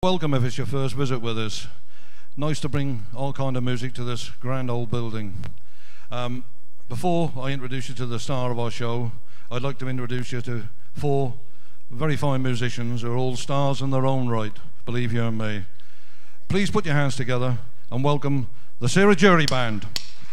Welcome if it's your first visit with us. Nice to bring all kind of music to this grand old building. Before I introduce you to the star of our show, I'd like to introduce you to 4 very fine musicians who are all stars in their own right, believe you and me. Please put your hands together and welcome the Sarah Jory Band.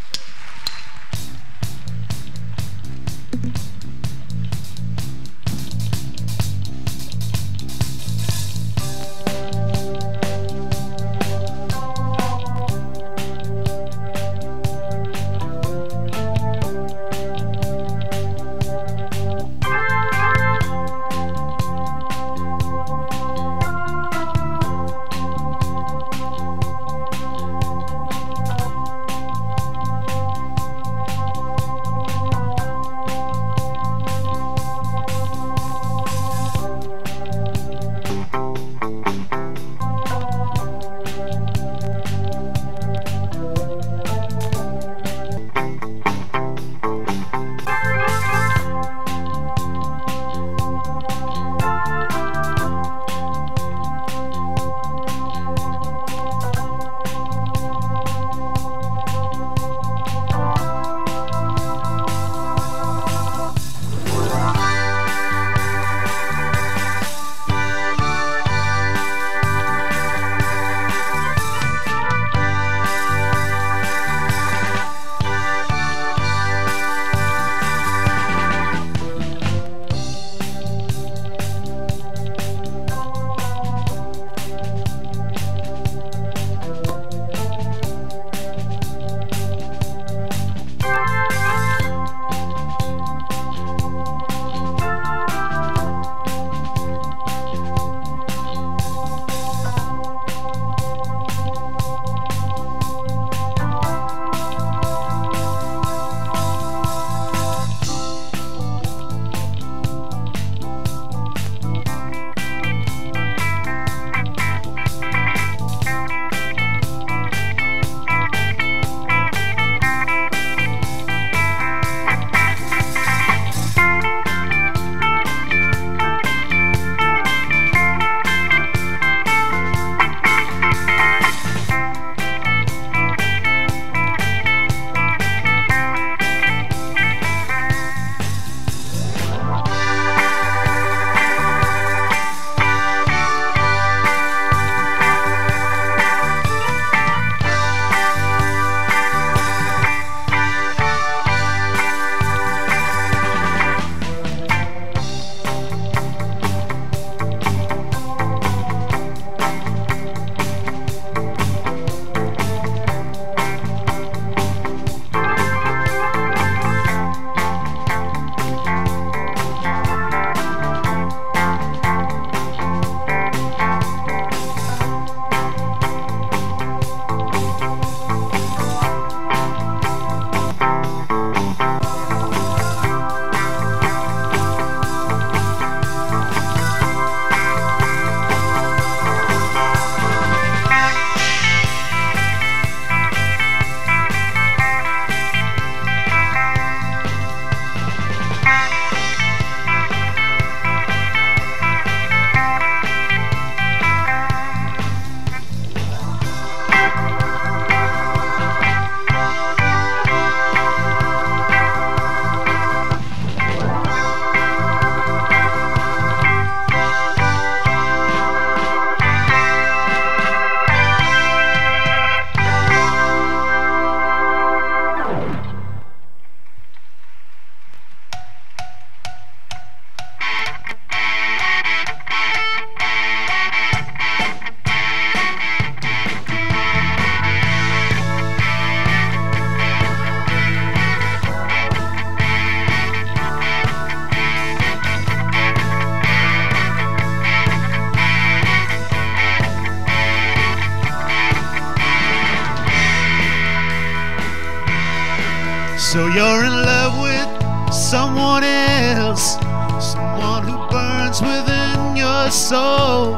So you're in love with someone else, someone who burns within your soul,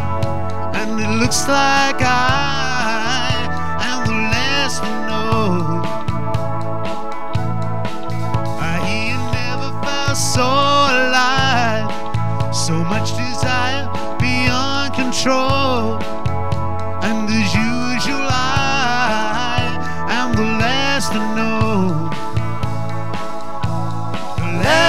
and it looks like I am the last to know. I hear you never felt so alive, so much desire beyond control.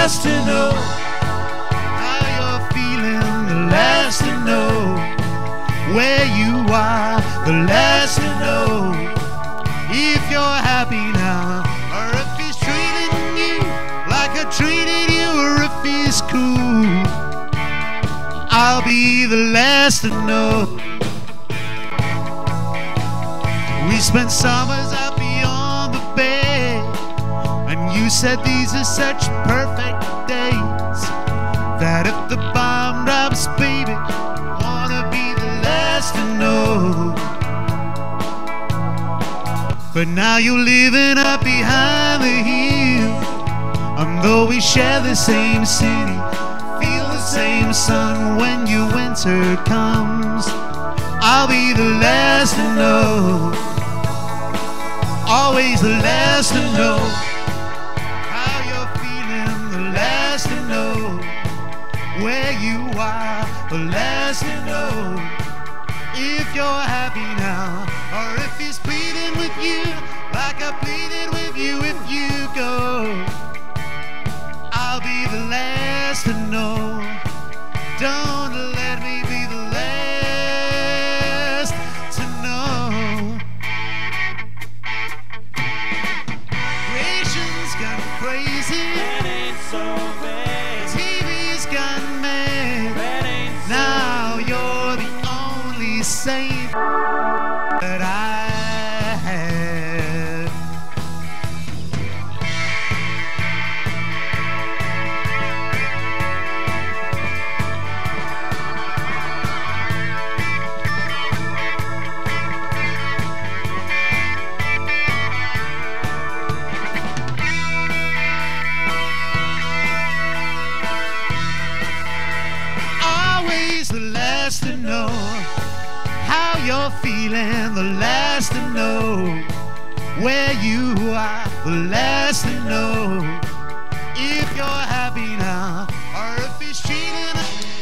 last to know how you're feeling, the last to know where you are, the last to know if you're happy now, or if he's treating you like I treated you, or if he's cool. I'll be the last to know. We spent summers out beyond the bay, and you said these are such perfect days, that if the bomb drops, baby, wanna be the last to know. But now you're living up behind the hill, and though we share the same city, feel the same sun when your winter comes, I'll be the last to know, always the last to know how you're feeling, the last to know where you are, the last to know if you're happy now, or if he's pleading with you like I pleaded with you. If you go, I'll be the last to know. Don't let me be the last to know. Creation's gone crazy, That ain't so bad. TV's gone mad. That ain't so Now you're the only saint that I have. Always the last to know how you're feeling, the last to know where you are, the last to know if you're happy now, or if he's cheating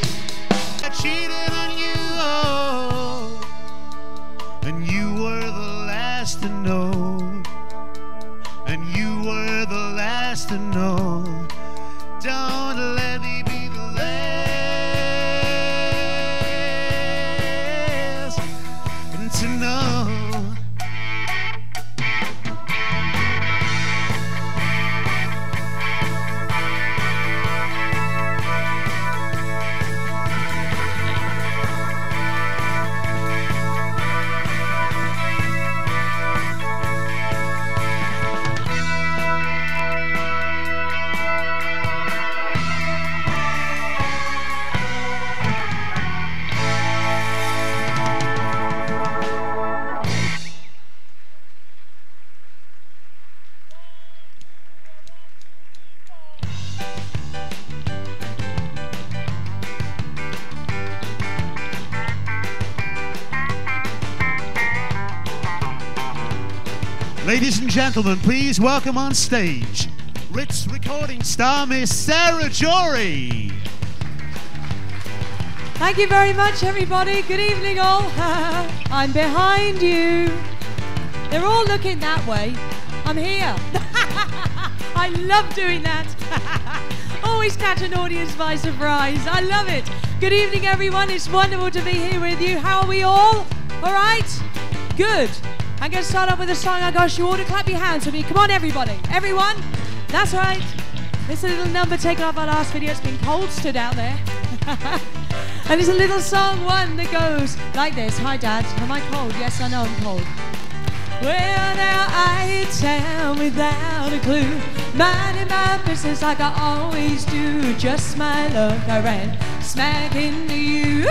on you. Oh, and you were the last to know, and you were the last to know. Don't let me be the last to know. Ladies and gentlemen, please welcome on stage Ritz recording star Miss Sarah Jory. Thank you very much, everybody. Good evening, all. I'm behind you. They're all looking that way. I'm here. I love doing that. Always catch an audience by surprise. I love it. Good evening, everyone. It's wonderful to be here with you. How are we all? All right? Good. I'm going to start off with a song. I got you all to clap your hands for me. Come on, everybody. Everyone. That's right. This is a little number taken off our last video. It's been cold stood out there. And it's a little song one that goes like this. Hi, Dad. Am I cold? Yes, I know I'm cold. Well, now I town without a clue, minding my business like I always do. Just my luck, I ran smack into you.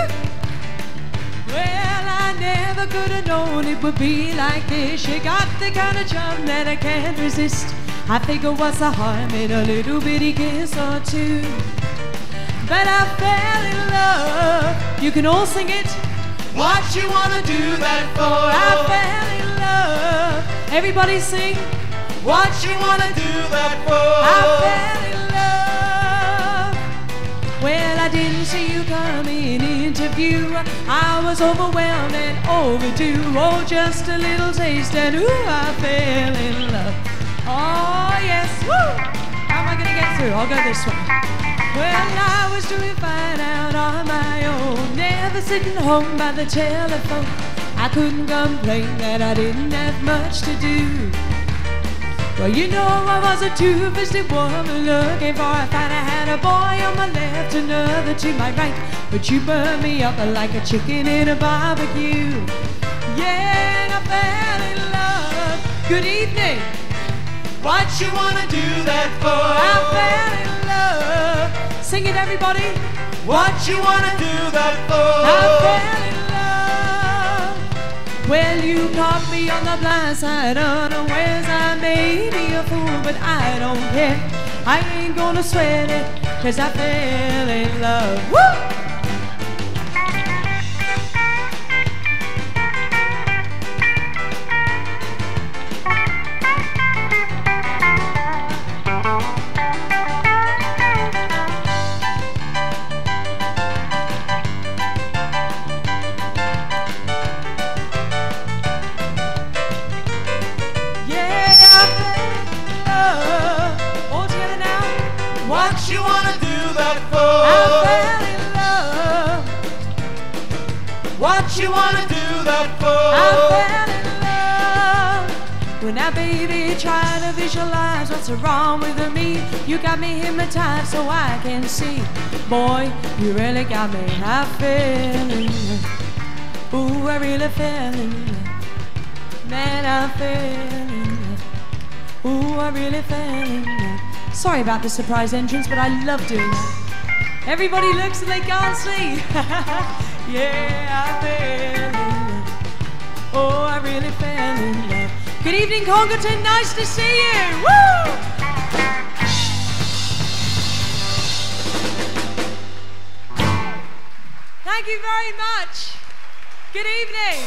Well, I never could have known it would be like this. You got the kind of charm that I can't resist. I figure what's the harm in a little bitty kiss or two. But I fell in love. You can all sing it. What you wanna do that for? I fell in love. Everybody sing. What you wanna do that for? I fell in love. Well, I didn't see you coming into view. I was overwhelmed and overdue. Oh, just a little taste and ooh, I fell in love. Oh yes, woo! How am I gonna get to through. I'll go this way. Well, I was doing fine out on my own, never sitting home by the telephone. I couldn't complain that I didn't have much to do. Well, you know I was a two-fisted woman looking for a fight. I had a boy on my left, another to my right, but you burned me up like a chicken in a barbecue. Yeah, and I fell in love. Good evening. What you wanna do that for? I fell in love. Sing it, everybody. What you wanna do that for? I fell in love. Well, you caught me on the blind side, unawares. I may be a fool, but I don't care. I ain't gonna sweat it, 'cause I fell in love. Woo! What you wanna do that for? I fell in love. What you wanna do that for? I fell in love. When that baby tried to visualize what's wrong with me, you got me hypnotized so I can see. Boy, you really got me. I fell in love. Ooh, I really fell in love. Man, I fell in love. Ooh, I really fell in love. Sorry about the surprise entrance, but I love doing that. Everybody looks and they can't see. Yeah, I fell in love. Oh, I really fell in love. Good evening, Congleton. Nice to see you. Woo! Thank you very much. Good evening.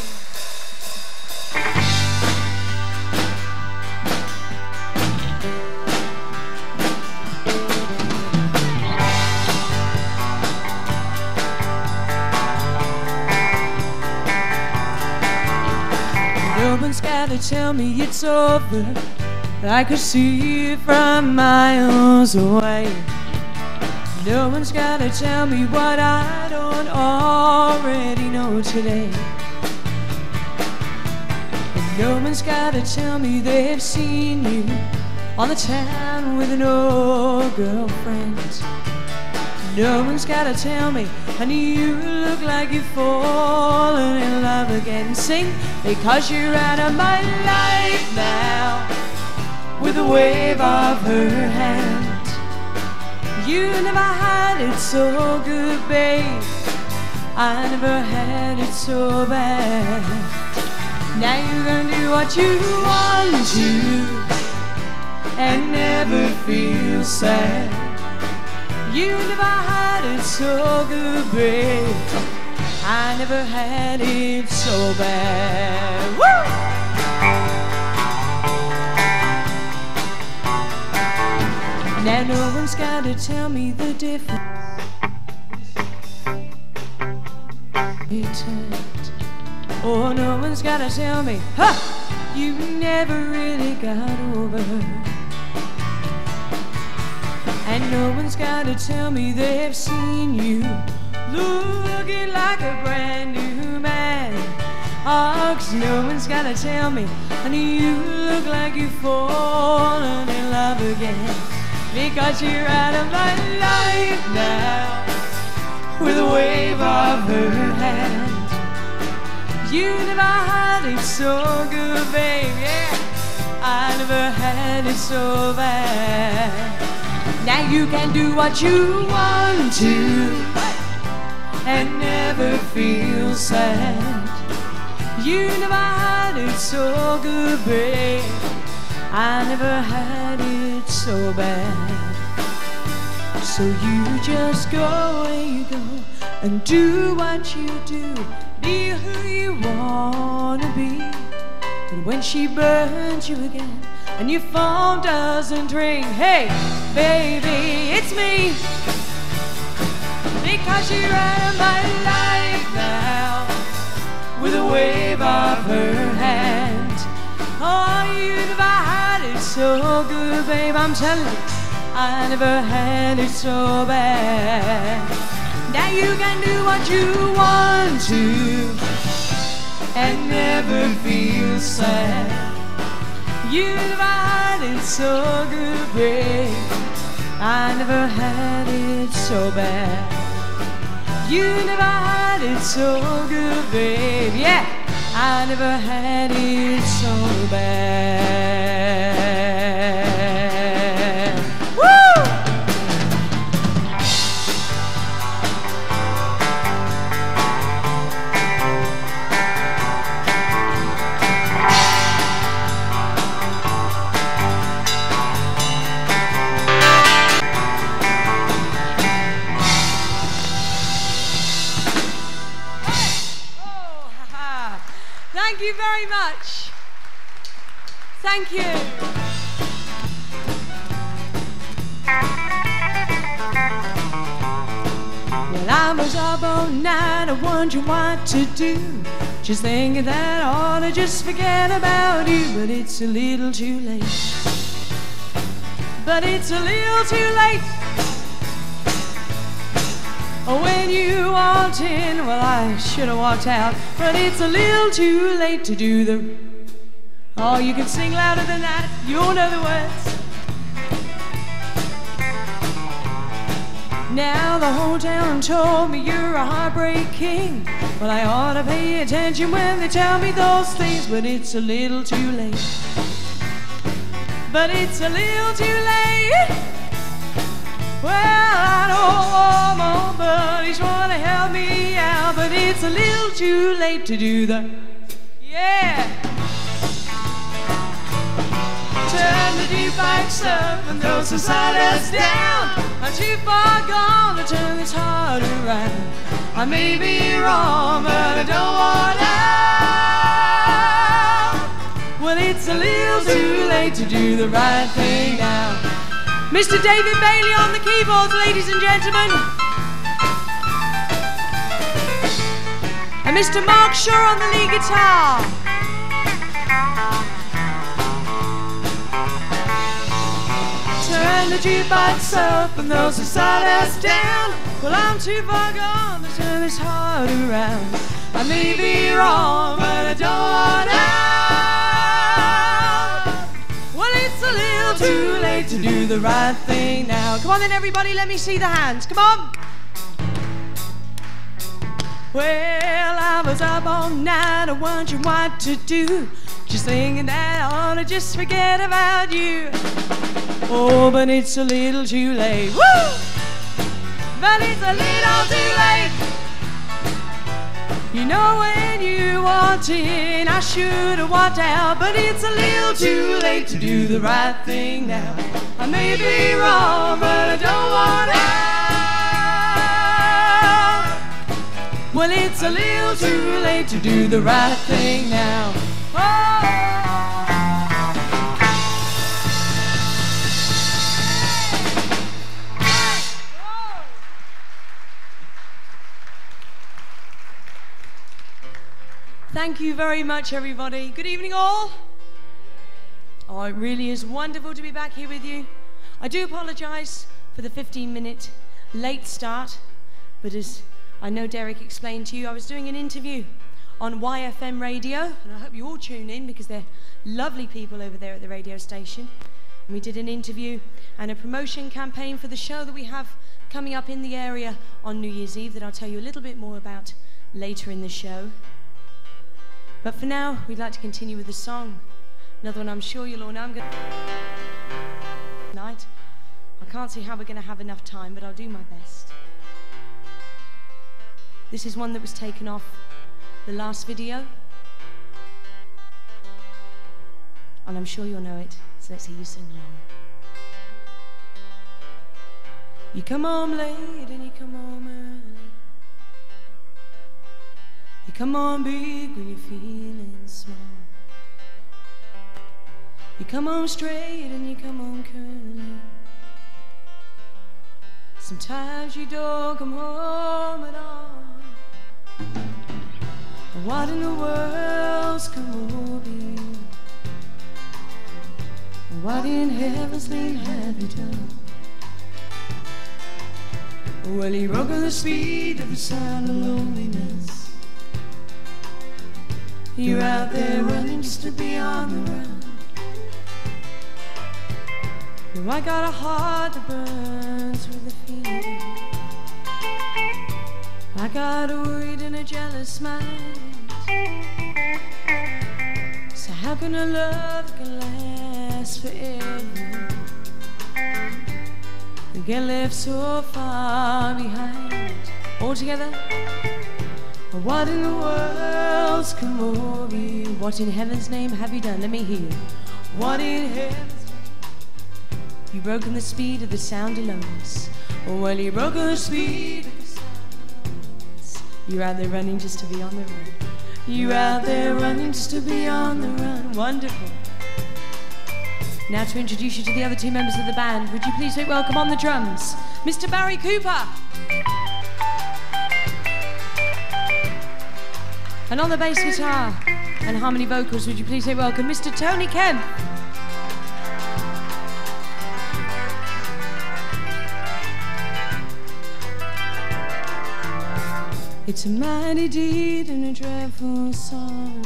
No one's gotta tell me it's over. I could see it from miles away. No one's gotta tell me what I don't already know today. And no one's gotta tell me they've seen you on the town with no girlfriend. No one's gotta tell me, honey, you look like you've fallen in love again. Sing, because you're out of my life now, with a wave of her hand. You never had it so good, babe. I never had it so bad. Now you're gonna do what you want to and never feel sad. You never had it so good, babe. I never had it so bad. Woo! Now no one's gotta tell me the difference. Oh, no one's gotta tell me, ha! You never really got over her. And no one's gotta tell me they've seen you looking like a brand new man. Oh, 'cause no one's gotta tell me, honey, you look like you've fallen in love again. Because you're out of my life now, with a wave of her hand. You never had it so good, babe, yeah. I never had it so bad. Now you can do what you want to and never feel sad. You never had it so good, babe. I never had it so bad. So you just go where you go and do what you do. Be who you wanna be. But when she burns you again and your phone doesn't ring, hey, baby, it's me. Because you're out of my life now, with a wave of her hand. Oh, you never had it so good, babe, I'm telling you, I never had it so bad. Now you can do what you want to and never feel sad. You never had it so good, babe. I never had it so bad. You never had it so good, babe. Yeah, I never had it so bad. Woo! Thank you very much. Thank you. Well, I was up all night, I wondering what to do. Just thinking that I ought to just forget about you. But it's a little too late. But it's a little too late. When you walked in, well, I should have walked out. But it's a little too late to do the... Oh, you can sing louder than that. You'll know the words. Now the whole town told me you're a heartbreak king. Well, I ought to pay attention when they tell me those things. But it's a little too late. But it's a little too late. Well, I know my buddies want to help me out, but it's a little too late to do the... Yeah! Turn the jukebox up and throw some sawdust down. I'm too far gone to turn this heart around. I may be wrong, but I don't want out. Well, it's a little too late to do the right thing now. Mr. David Bailey on the keyboards, ladies and gentlemen. And Mr. Mark Shaw on the lead guitar. Turn the jukebox up and throw some sawdust down. Well, I'm too far gone to turn this heart around. I may be wrong, but I don't want out. Well, it's a little too late to do the right thing now. Come on then, everybody, let me see the hands. Come on. Well, I was up all night wondering what to do. Just thinking that I ought to just forget about you. Oh, but it's a little too late. Woo! But it's a little too late. You know when you walked in, I should have walked out. But it's a little too late to do the right thing now. I may be wrong, but I don't want out. Well, it's a little too late to do the right thing now. Oh! Thank you very much, everybody. Good evening, all. Oh, it really is wonderful to be back here with you. I do apologise for the 15-minute late start, but as I know Derek explained to you, I was doing an interview on YFM radio, and I hope you all tune in because they're lovely people over there at the radio station. And we did an interview and a promotion campaign for the show that we have coming up in the area on New Year's Eve that I'll tell you a little bit more about later in the show. But for now, we'd like to continue with the song. Another one I'm sure you'll all know. I'm going to... Tonight. I can't see how we're going to have enough time, but I'll do my best. This is one that was taken off the last video. And I'm sure you'll know it, so let's hear you sing along. You come home late and you come home early. You come on big when you're feeling small. You come home straight and you come home curly. Sometimes you don't come home at all. What in the world's come over you? What in heaven's name have you done? Well, he broke at the speed of the sound of loneliness. You're out there running just to be on the run. Now I got a heart that burns with a feeling. I got a worried and a jealous mind. So how can a love can last forever and get left so far behind? All together. What in the world's come over you? What in heaven's name have you done? Let me hear. What in heaven's name? You've broken the speed of the sound of loneliness. Well, you've broken the speed of the sound of loneliness. You're out there running just to be on the run. You're out there running just to be on the run. Wonderful. Now to introduce you to the other two members of the band, would you please make welcome on the drums, Mr. Barry Cooper. And on the bass guitar and harmony vocals, would you please make welcome Mr. Tony Kemp. It's a mighty deed and a dreadful sorrow.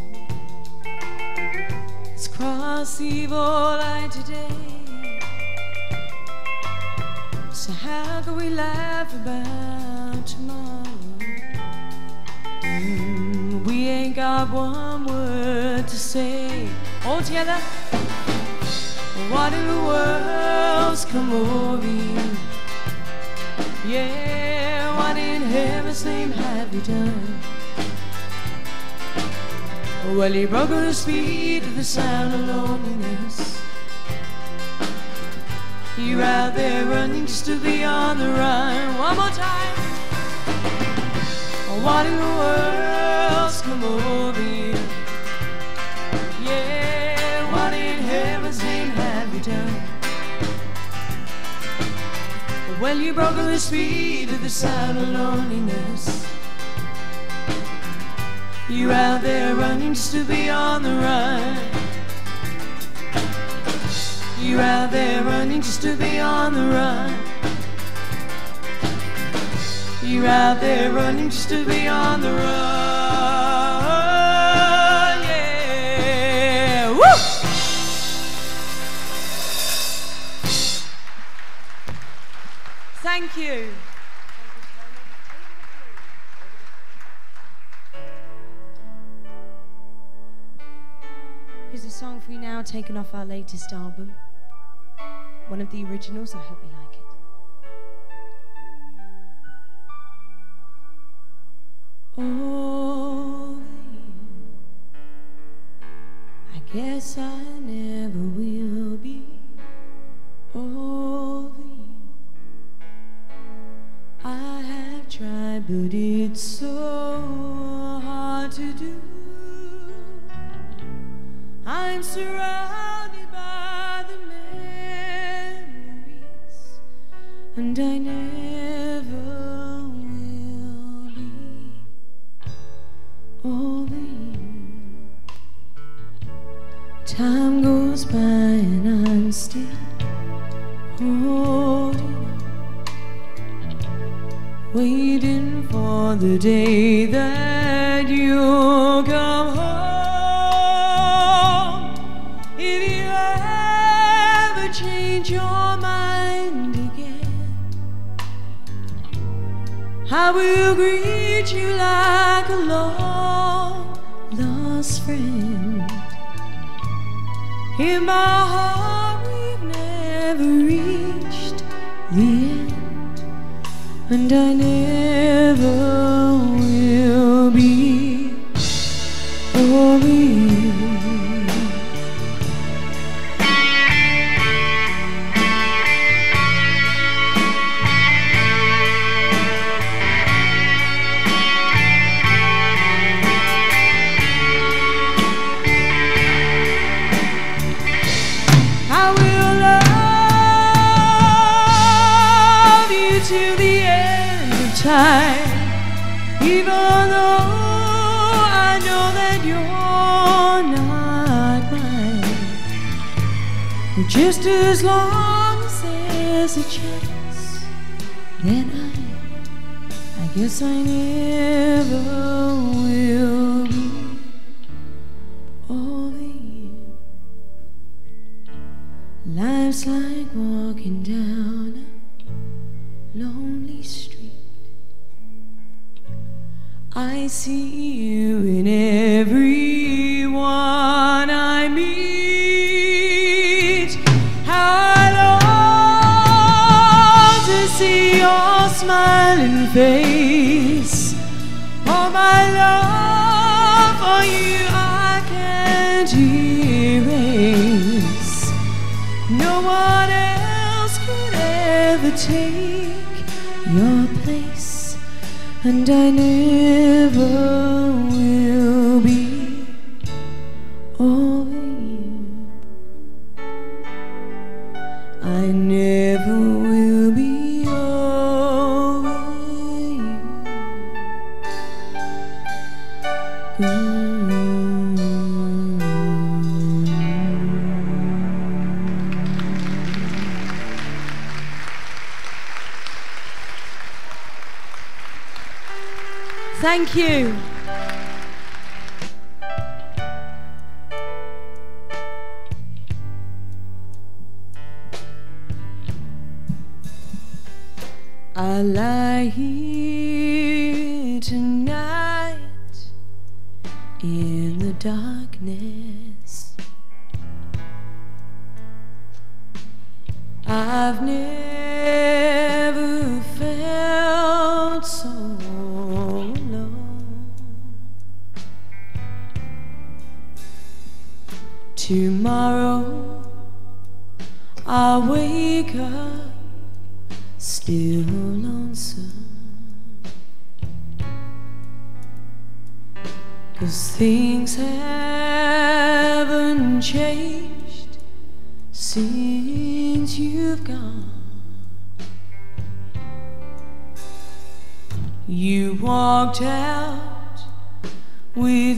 It's cross evil light today. So how can we laugh about tomorrow? We ain't got one word to say. All together. What in the world's come over you? Yeah, what in heaven's name have you done? Well, you broke the speed of the sound of loneliness. You're out there running just to be on the run. One more time. What in the world's come over you? Yeah, what in heaven's name have you done? Well, you broke the speed of the sound of loneliness. You're out there running just to be on the run. You're out there running just to be on the run. You're out there running just to be on the run, yeah. Woo! Thank you. Here's a song for you now, taken off our latest album. One of the originals, I hope you like it. Oh, I guess I never will be over you. I have tried, but it's so hard to do. I'm surrounded by the memories, and I never over you. Time goes by and I'm still holding on, waiting for the day that you'll come home. If you ever change your mind again, I will greet you like a long-lost friend. In my heart we've never reached the end, and I never will be over you. To the end of time, even though I know that you're not mine. But just as long as there's a chance, then I guess I never will be over you. Life's like walking down a lonely street. I see you in everyone I meet. How I long to see your smiling face. All my love for you I can't erase. No one else could ever take your place, and I never will be over you. I never will be over you. Thank you. I lie here tonight in the darkness. I've never felt so alone. Tomorrow I'll wake up still lonesome, 'cause things haven't changed since you've gone. You walked out with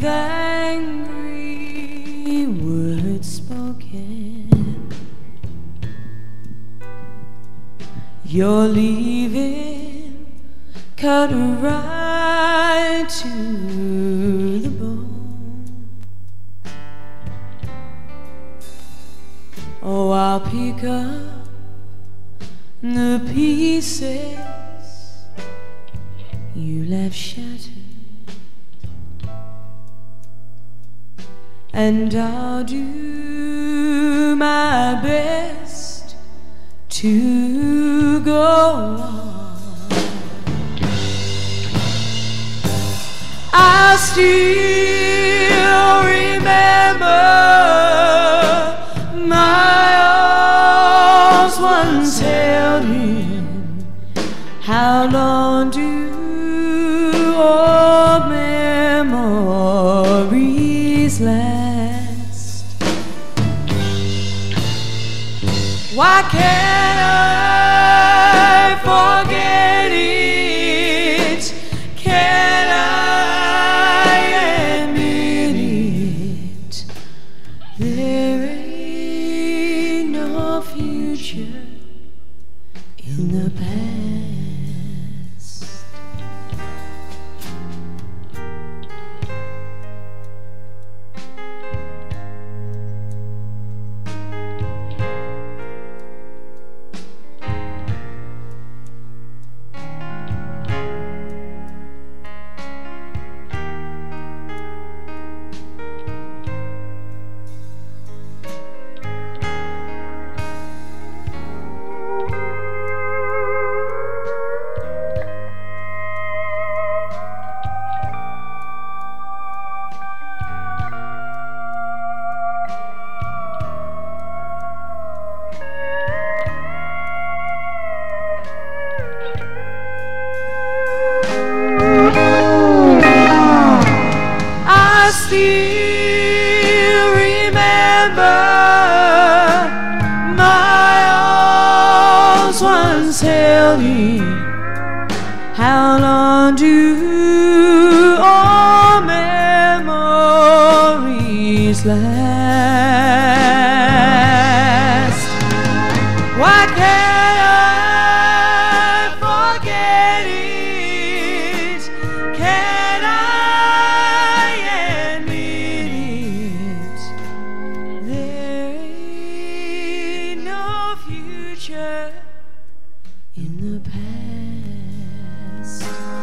angry words spoken. You're leaving, cut right to the bone. Oh, I'll pick up the pieces you left shattered, and I'll do my best to go on. I still remember my arms once held him. How long do old memories last? Why can't I forget it? Can I admit it? There ain't no future in the past. Still remember my arms once held you. How long do all memories last? Why can't I forget? in the past.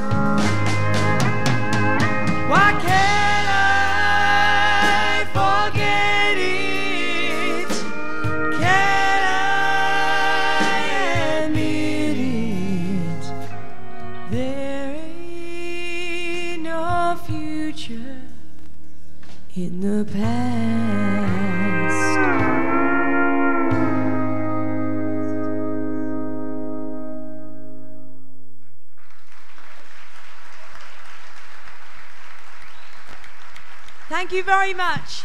Why can't I forget it? Can I admit it? There ain't no future in the past. Thank you very much.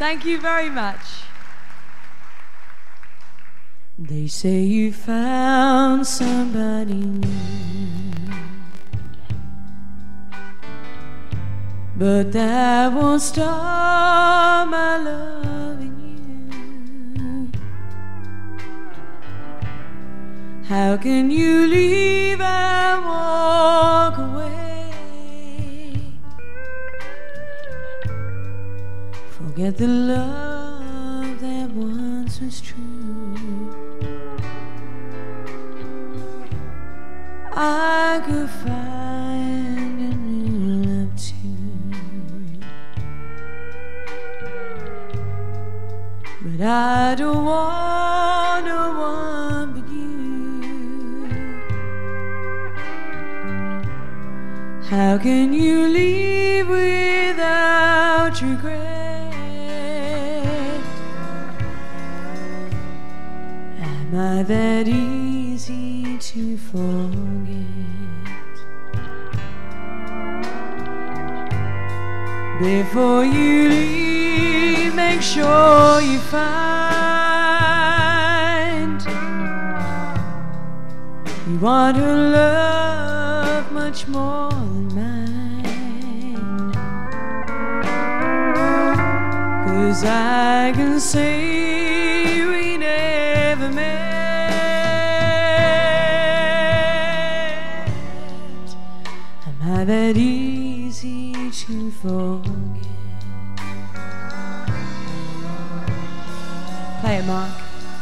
Thank you very much. They say you found somebody new, but that won't stop my loving you. How can you leave and walk away? Forget the love that once was true. I could find a new love too, but I don't want no one but you. How can you leave without regret? Am I that easy to forget? Before you leave, make sure you find you want her love much more than mine. 'Cause I can say we never met. Am I that easy to forget? Play it, Mark.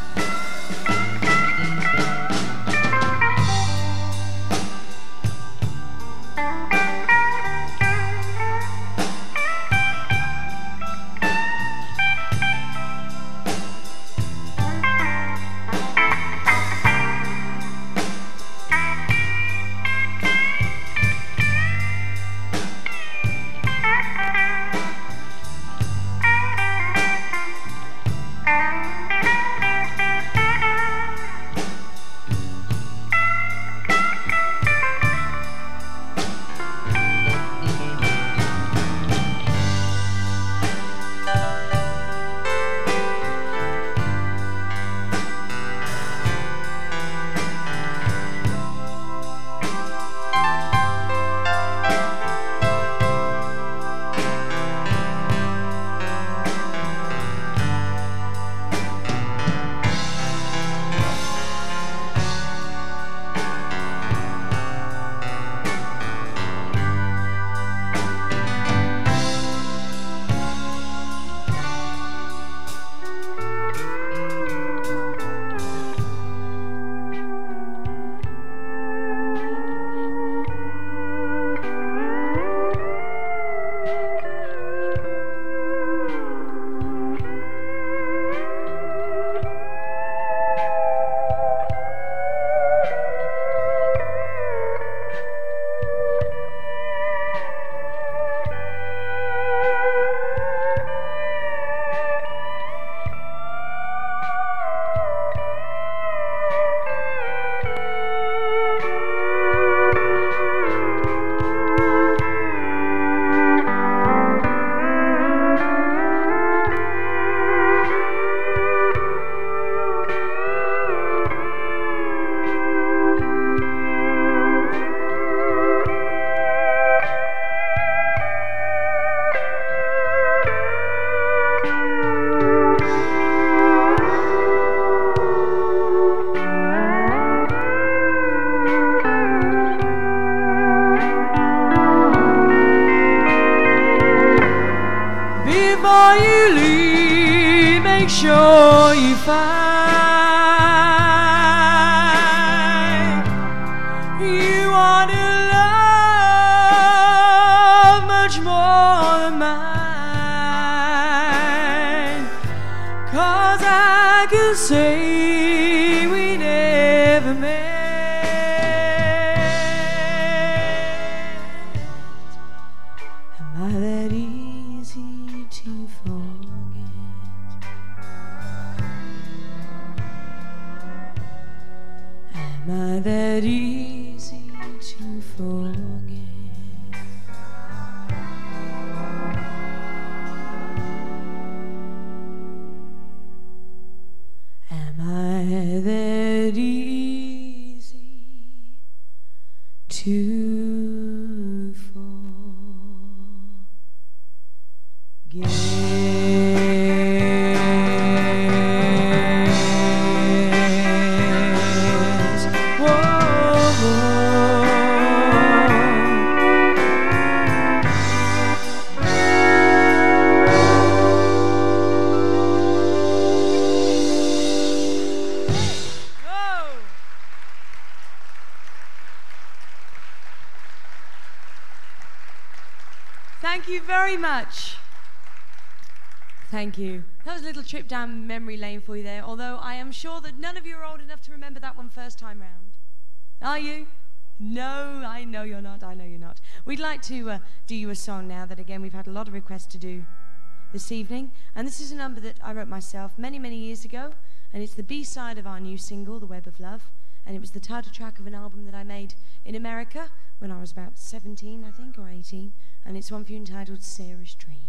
Sure you find you want to love much more than mine. 'Cause I can say we never met. Am I that easy to forget? Am I that easy to forget? to forget. Thank you very much. Thank you. That was a little trip down memory lane for you there, although I am sure that none of you are old enough to remember that one first time round. Are you? No, I know you're not. I know you're not. We'd like to do you a song now that, again, we've had a lot of requests to do this evening. And this is a number that I wrote myself many, many years ago. And it's the B-side of our new single, The Web of Love. And it was the title track of an album that I made in America when I was about 17, I think, or 18. And it's one for you entitled Sarah's Dream.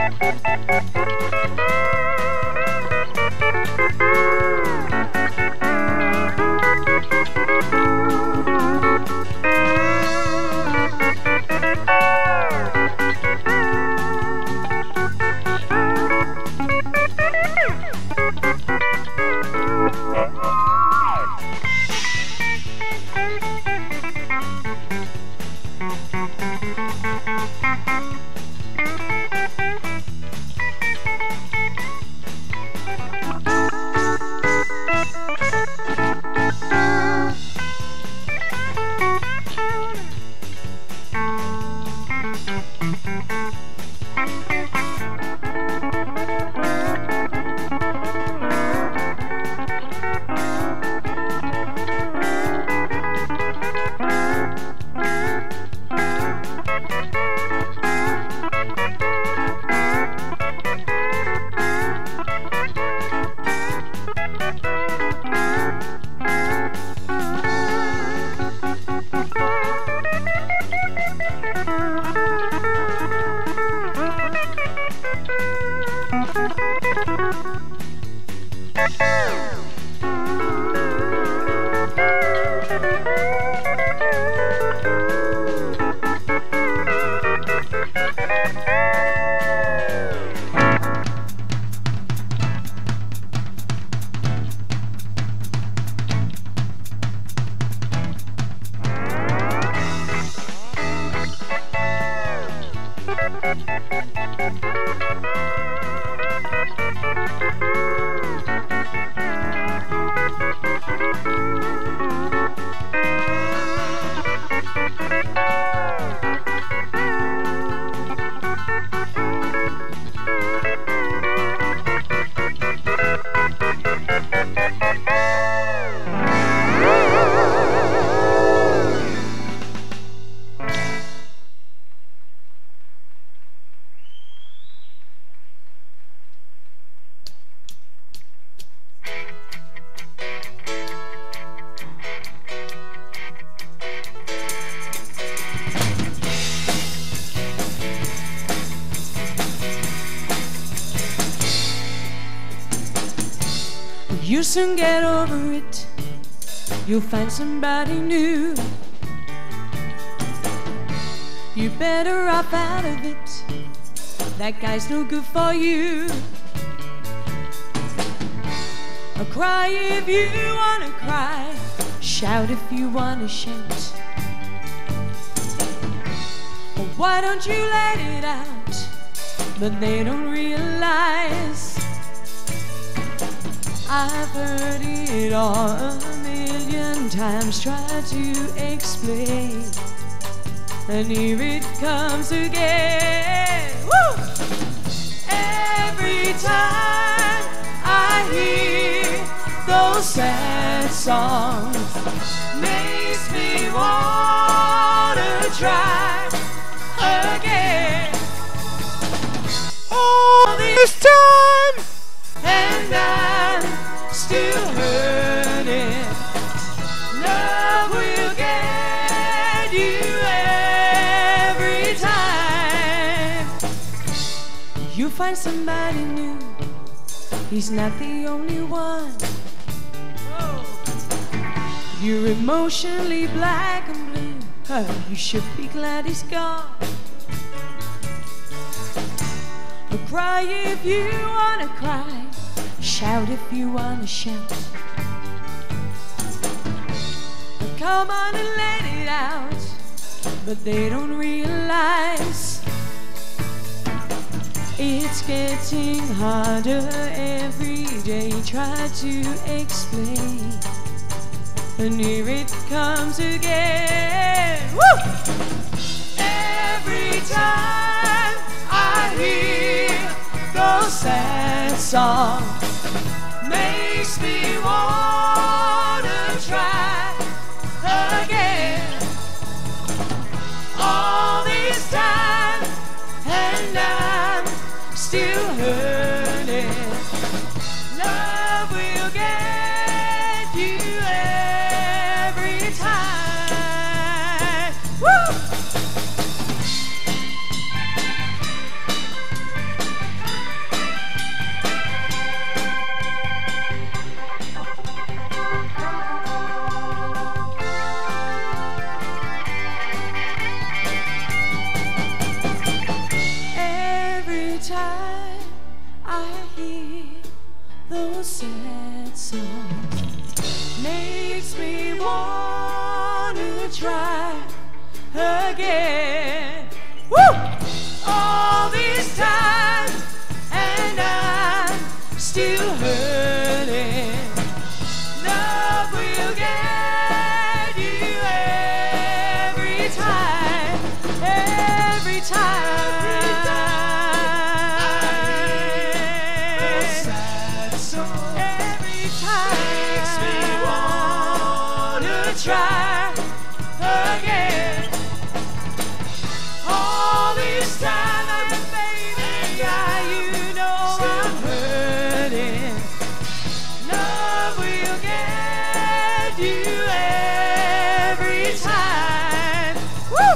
You'll soon get over it. You'll find somebody new. You're better off out of it. That guy's no good for you. Cry if you wanna cry. Shout if you wanna shout. Or why don't you let it out? But they don't realize I've heard it all a million times. Try to explain, and here it comes again. Woo! Every time I hear those sad songs, makes me wanna try again. All this time, and I'm still hurting. Love will get you every time. You find somebody new. He's not the only one. You're emotionally black and blue. You should be glad he's gone. Cry if you wanna cry. Shout if you wanna shout. Come on and let it out. But they don't realize it's getting harder every day. Try to explain, and here it comes again. Woo! Every time I hear those sad songs, makes me wanna try again. All this time, and I'm still hurting. Love will get you every time. Woo! time I hear those sad songs, makes me wanna try again. Woo! All this time and I'm still hurting. Love will get you every time, every time. Try again. All this time, baby, you know I'm hurting. Love will get you every time. Woo!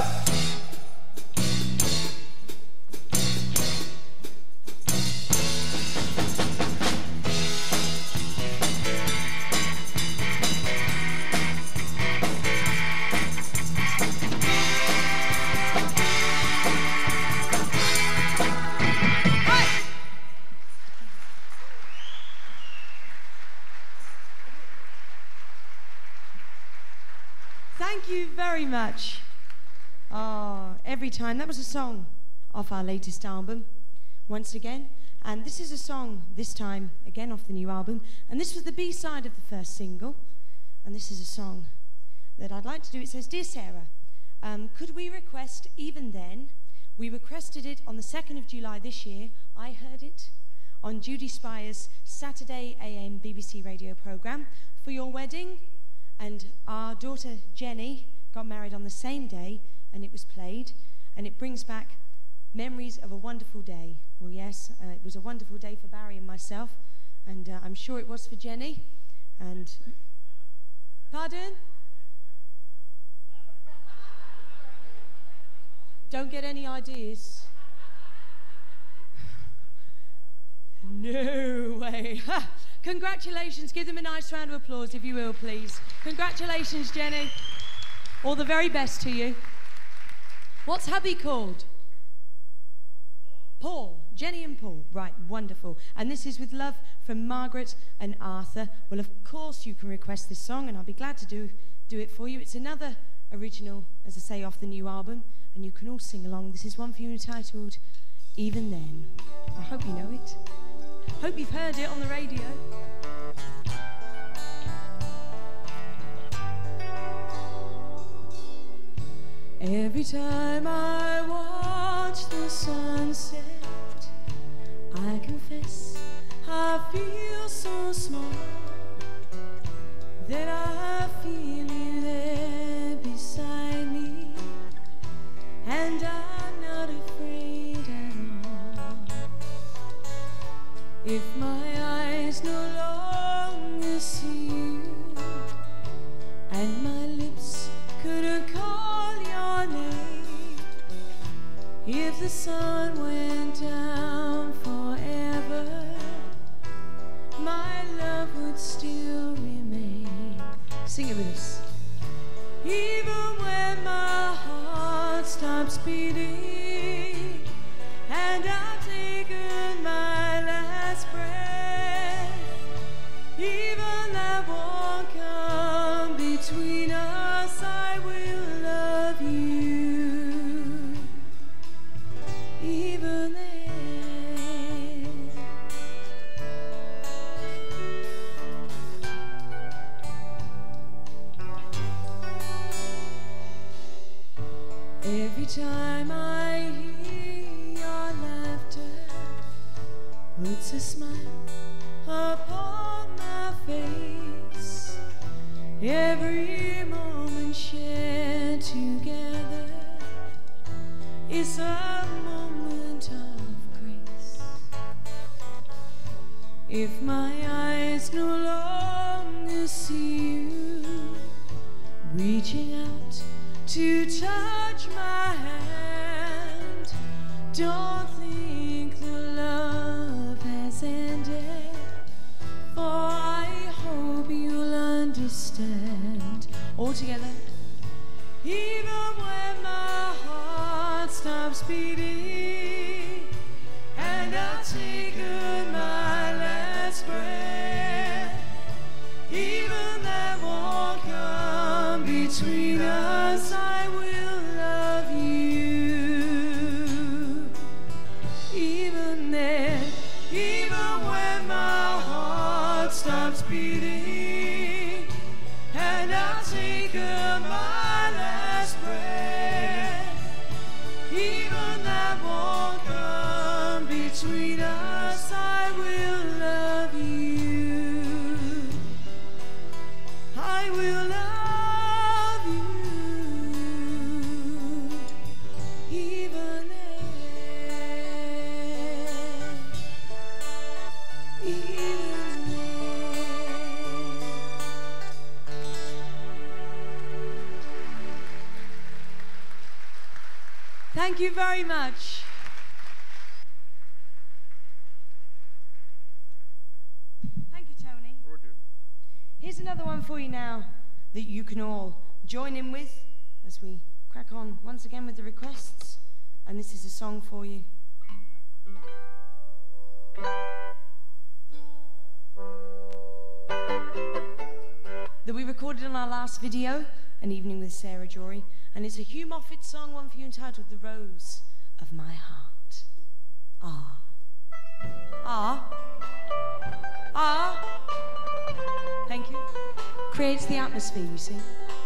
Thank you very much. Oh, every time. That was a song off our latest album, once again. And this is a song, this time, again off the new album. And this was the B-side of the first single. And this is a song that I'd like to do. It says, Dear Sarah, could we request Even Then? We requested it on the 2nd of July this year. I heard it on Judy Spire's Saturday AM BBC radio programme for your wedding. And our daughter Jenny got married on the same day, and it was played, and it brings back memories of a wonderful day. Well, yes, it was a wonderful day for Barry and myself, and I'm sure it was for Jenny. And pardon? Don't get any ideas. No way. Congratulations. Give them a nice round of applause, if you will, please. Congratulations, Jenny. All the very best to you. What's hubby called? Paul. Jenny and Paul. Right, wonderful. And this is with love from Margaret and Arthur. Well, of course you can request this song, and I'll be glad to do it for you. It's another original, as I say, off the new album, and you can all sing along. This is one for you entitled Even Then. I hope you know it. Hope you've heard it on the radio. Every time I watch the sunset, I confess I feel so small, that I feel you there beside me, and I'm not afraid at all. If my eyes no longer see you, and my lips couldn't call your name, if the sun went down forever, my love would still remain. Sing it with us. Even when my heart stops beating and I've taken my last breath, even that won't come between us, I will love you. Even then. Every time I hear your laughter, puts a smile upon my face. Every moment shared together is a moment of grace. If my eyes no longer see you, reaching out to touch my hand, don't think the love has ended, for I hope you'll understand. All together. Even when my heart stops beating and I've taken my last breath. Even that won't come between us. I will love you. Even then, even when my heart stops beating, and I've taken my last breath, even that won't come between us. I will love you. I will love you. Even then, even then. Thank you very much. Thank you, Tony. Here's another one for you now that you can all join in with as we crack on once again with the requests. And this is a song for you. That we recorded on our last video, An Evening with Sarah Jory. And it's a Hugh Moffat song, one for you entitled The Rose of My Heart. Ah. Ah. Ah. Thank you. Creates the atmosphere, you see.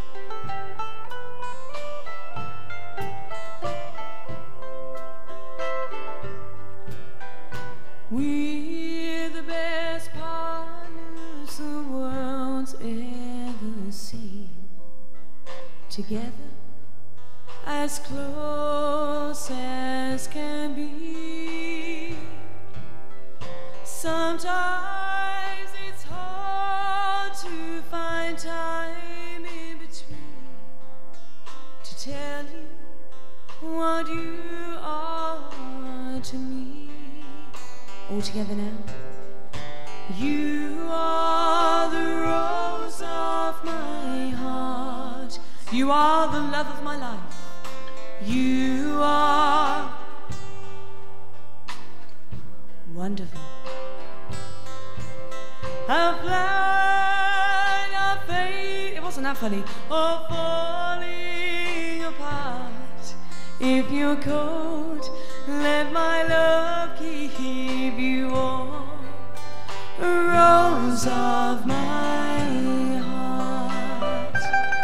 We're the best partners the world's ever seen. Together, as close as can be. Sometimes it's hard to find time in between to tell you what you are to me. All together now. You are the rose of my heart. You are the love of my life. You are wonderful. A flower of fate. It wasn't that funny. Or falling apart. If you're cold, let my love keep you warm. A rose of my heart.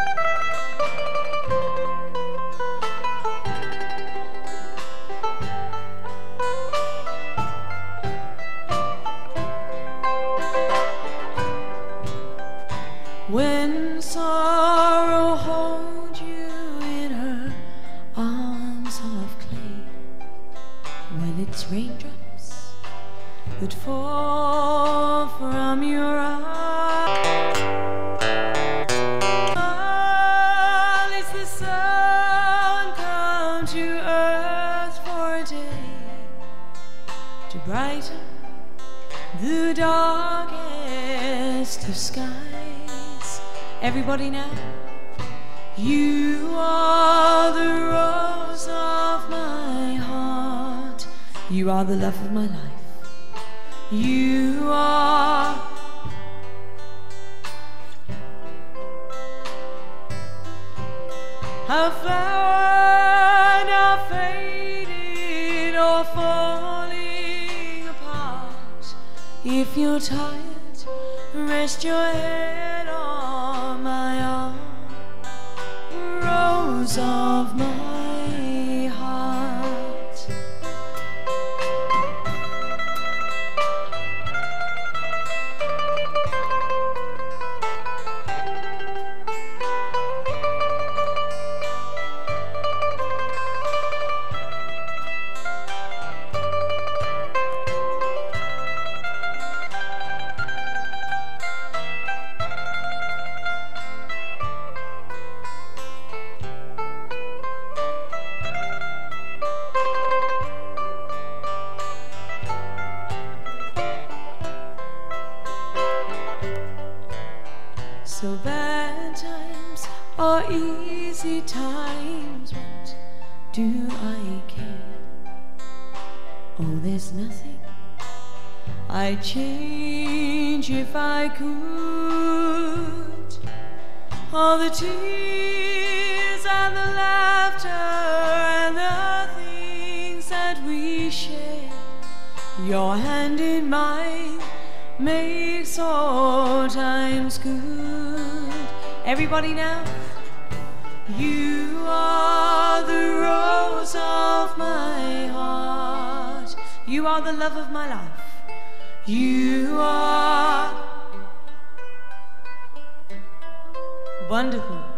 When sorrow holds you in her arms of clay, when it's raindrops that fall from your eyes, as the sun come to earth for a day to brighten the darkest of skies. Everybody now. You are the rose of my heart. You are the love of my life. You are a flower now faded or falling apart. If you're tired, rest your head on my arm. Rose of my heart. So bad times or easy times, what do I care? Oh, there's nothing I'd change if I could. All the tears and the laughter and the things that we share, your hand in mine makes all times good. Everybody now. You are the rose of my heart. You are the love of my life. You are wonderful.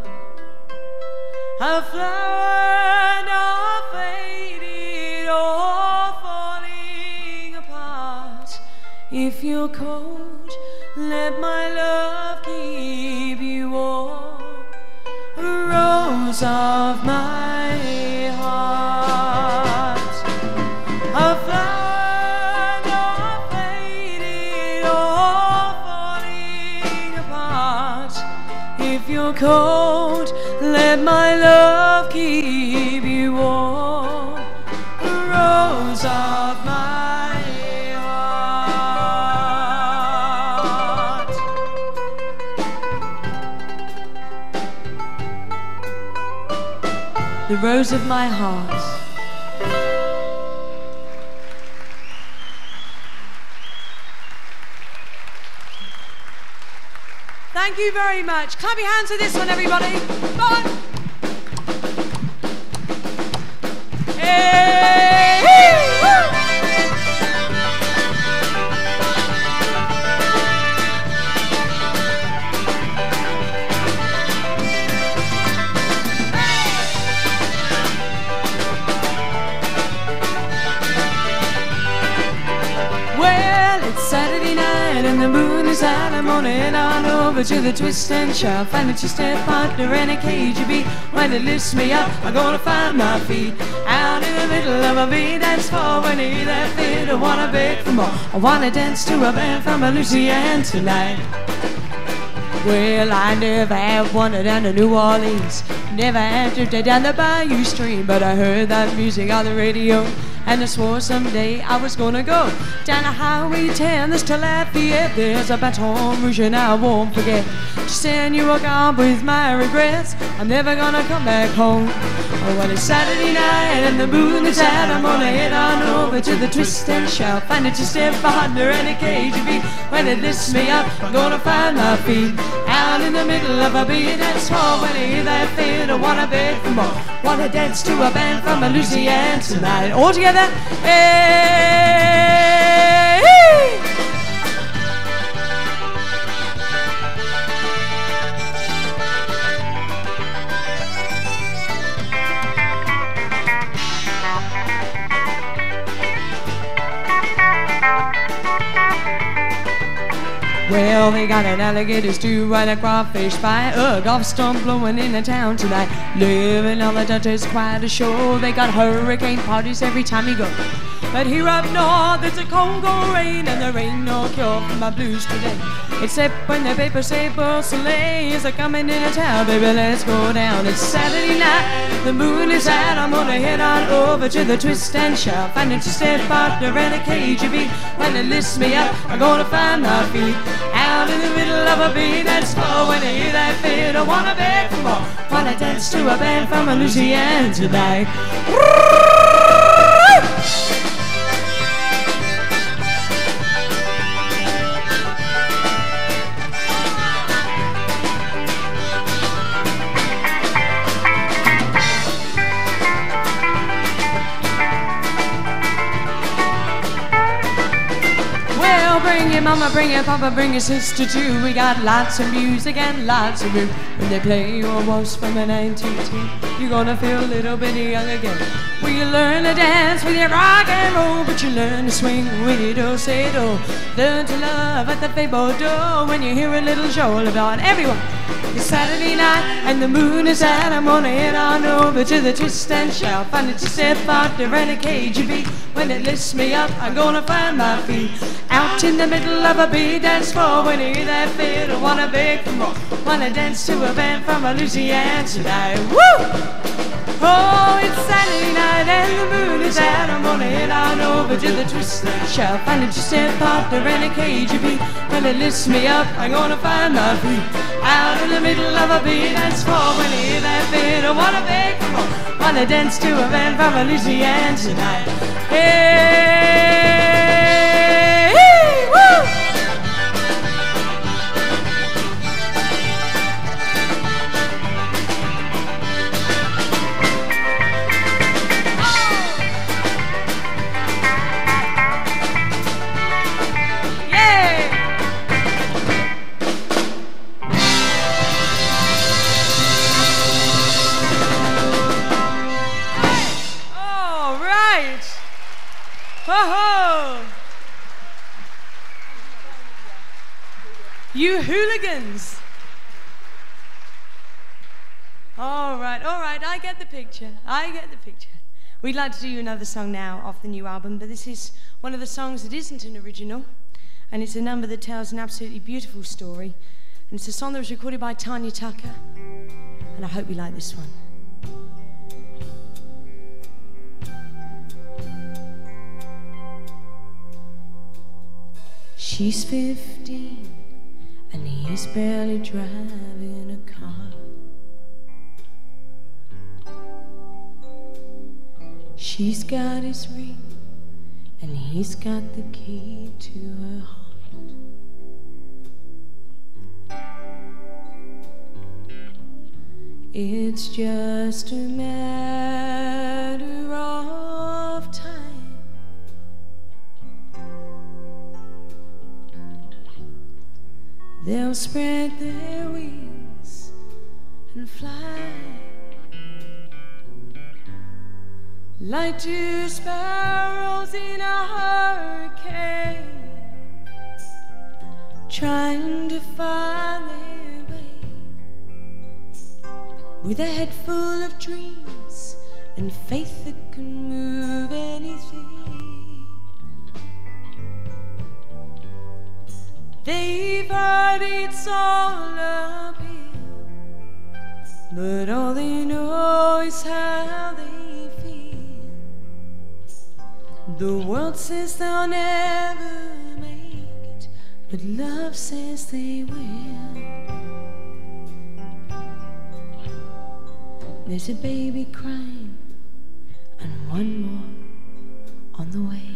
A flower not faded or falling apart. If you're cold, let my love keep you warm. A rose of my heart. A flower not faded or falling apart. If you're cold, let my love keep you warm. A rose of my heart. The rose of my heart. Thank you very much. Clap your hands for this one, everybody. Come on. Hey, woo. Well, it's Saturday night and the moon is out. I'm gonna head on over to the twist and shout. Find a two-step partner and a KGB. When it lifts me up, I'm gonna find my feet out in the middle of a big dance floor. When I hear that beat, I wanna beg for more. I wanna dance to a band from Louisiana tonight. Well, I never have wandered down to New Orleans, never have drifted down the Bayou Stream, but I heard that music on the radio, and I swore someday I was gonna go down to Highway 10, this to Lafayette. There's a Baton Rouge and I won't forget. Just saying you walk on with my regrets, I'm never gonna come back home. Oh, well, it's Saturday night and the moon is out. I'm gonna head on over to the twist and shout. Find a two-step partner and a KGB. When it lifts me up, I'm gonna find my feet out in the middle of a big dance floor. When I hear that beat, I wanna beg for more. Wanna dance to a band from Louisiana tonight. All together, hey! Well, they got an alligator stew and a crawfish pie, a golf storm blowing in the town tonight. Living on the Dutch is quite a show. They got hurricane parties every time you go. But here up north it's a cold, cold rain, and there ain't no cure for my blues today. Except when the papers say Bristol is a coming into town, baby, let's go down. It's Saturday night, the moon is out. I'm gonna head on over to the twist and shout. Find a two-step partner and a KGB. When it lifts me up, I'm gonna find my feet out in the middle of a big dance floor. When I hear that beat, I wanna beg for more. Wanna dance to a band from Louisiana tonight. Bring your mama, bring your papa, bring your sister too. We got lots of music and lots of room. When they play your waltz from the 922, you're gonna feel a little bit young again. Well, you learn to dance with your rock and roll, but you learn to swing with your do-say-do. Learn to love at the Fable-Do when you hear a little show about everyone. It's Saturday night and the moon is out. I'm gonna head on over to the twist and shout. Find a two-step partner and a KGB. When it lifts me up, I'm gonna find my feet out in the middle of a big dance floor. When I hear that beat, I wanna beg for more. Wanna dance to a band from Louisiana tonight. Woo! Oh, it's Saturday night and the moon is out. I'm gonna head on over to the Twister shop, find a two-step partner and a KGB. When it lifts me up, I'm gonna find my feet out in the middle of a big dance floor. When I hear that beat, I wanna beg for more. Wanna dance to a band from Louisiana tonight. Hey, woo! You hooligans! All right, I get the picture. We'd like to do you another song now off the new album, but this is one of the songs that isn't an original, and it's a number that tells an absolutely beautiful story. And it's a song that was recorded by Tanya Tucker, and I hope you like this one. She's 15 and he's barely driving a car. She's got his ring and he's got the key to her heart. It's just a matter of time. They'll spread their wings and fly like two sparrows in a hurricane, trying to find their way with a head full of dreams and faith that can move anything. They've heard it's all uphill, but all they know is how they feel. The world says they'll never make it, but love says they will. There's a baby crying and one more on the way.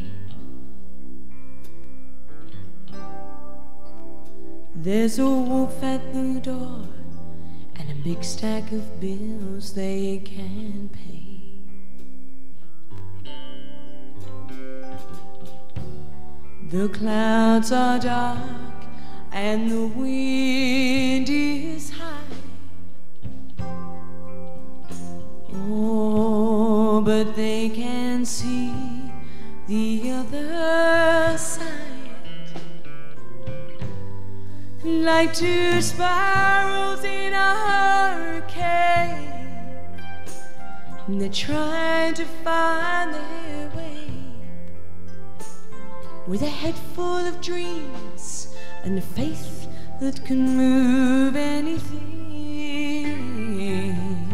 There's a wolf at the door and a big stack of bills they can't pay. The clouds are dark and the wind is high. Oh, but they can see the other side. Like two sparrows in a hurricane, and they're trying to find their way with a head full of dreams and a faith that can move anything.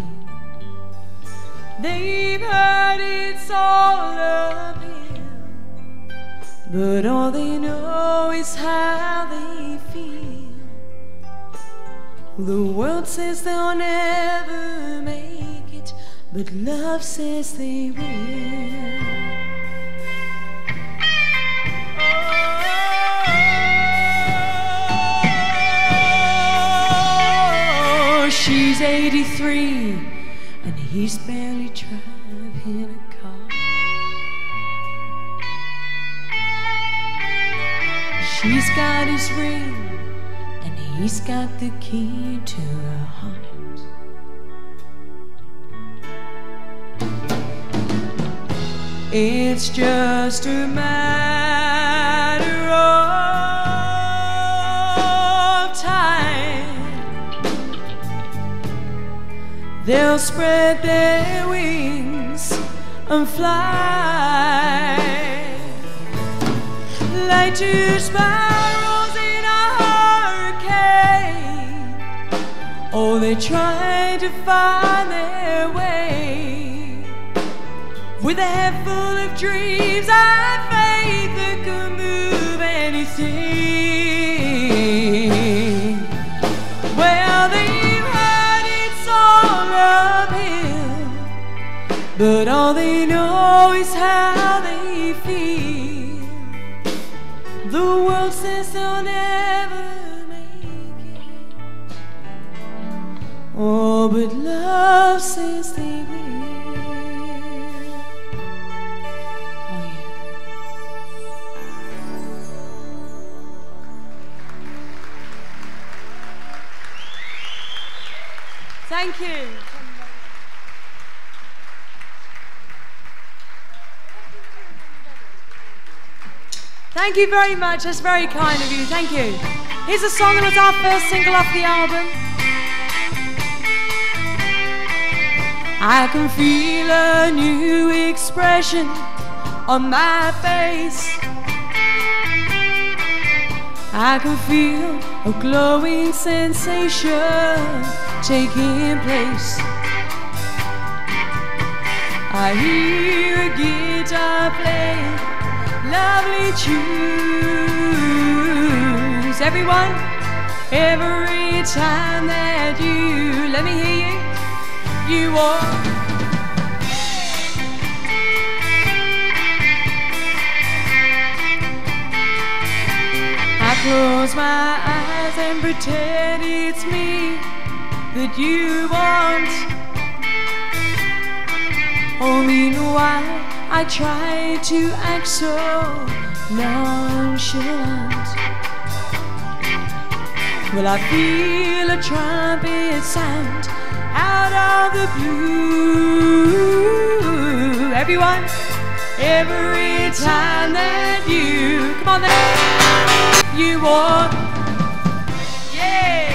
They've heard it's all uphill, but all they know is how they feel. The world says they'll never make it, but love says they will. Oh, she's 83 and he's barely driving a car. She's got his ring and he's got the key to her heart. It's just a matter of time. They'll spread their wings and fly like two sparrows in a hurricane. Oh, they try to find their way with a head full of dreams and faith that can move anything. Well, they've heard it's all uphill, but all they know is how they feel. The world says they'll never make it, oh, but love says they will. Thank you. Thank you very much. That's very kind of you. Thank you. Here's a song that was our first single off the album. I can feel a new expression on my face. I can feel a glowing sensation taking place. I hear a guitar playing lovely tunes. Everyone, every time that you let me hear you, you walk. I close my eyes and pretend it's me that you want. Oh, meanwhile, I try to act so nonchalant. Well, I feel a trumpet sound out of the blue. Everyone, every time that you, come on then, you walk. Yeah.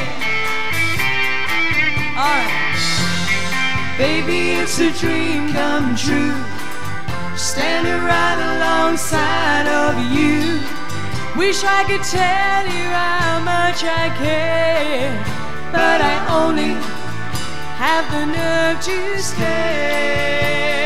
Alright. Baby, it's a dream come true, standing right alongside of you. Wish I could tell you how much I care, but I only have the nerve to stay.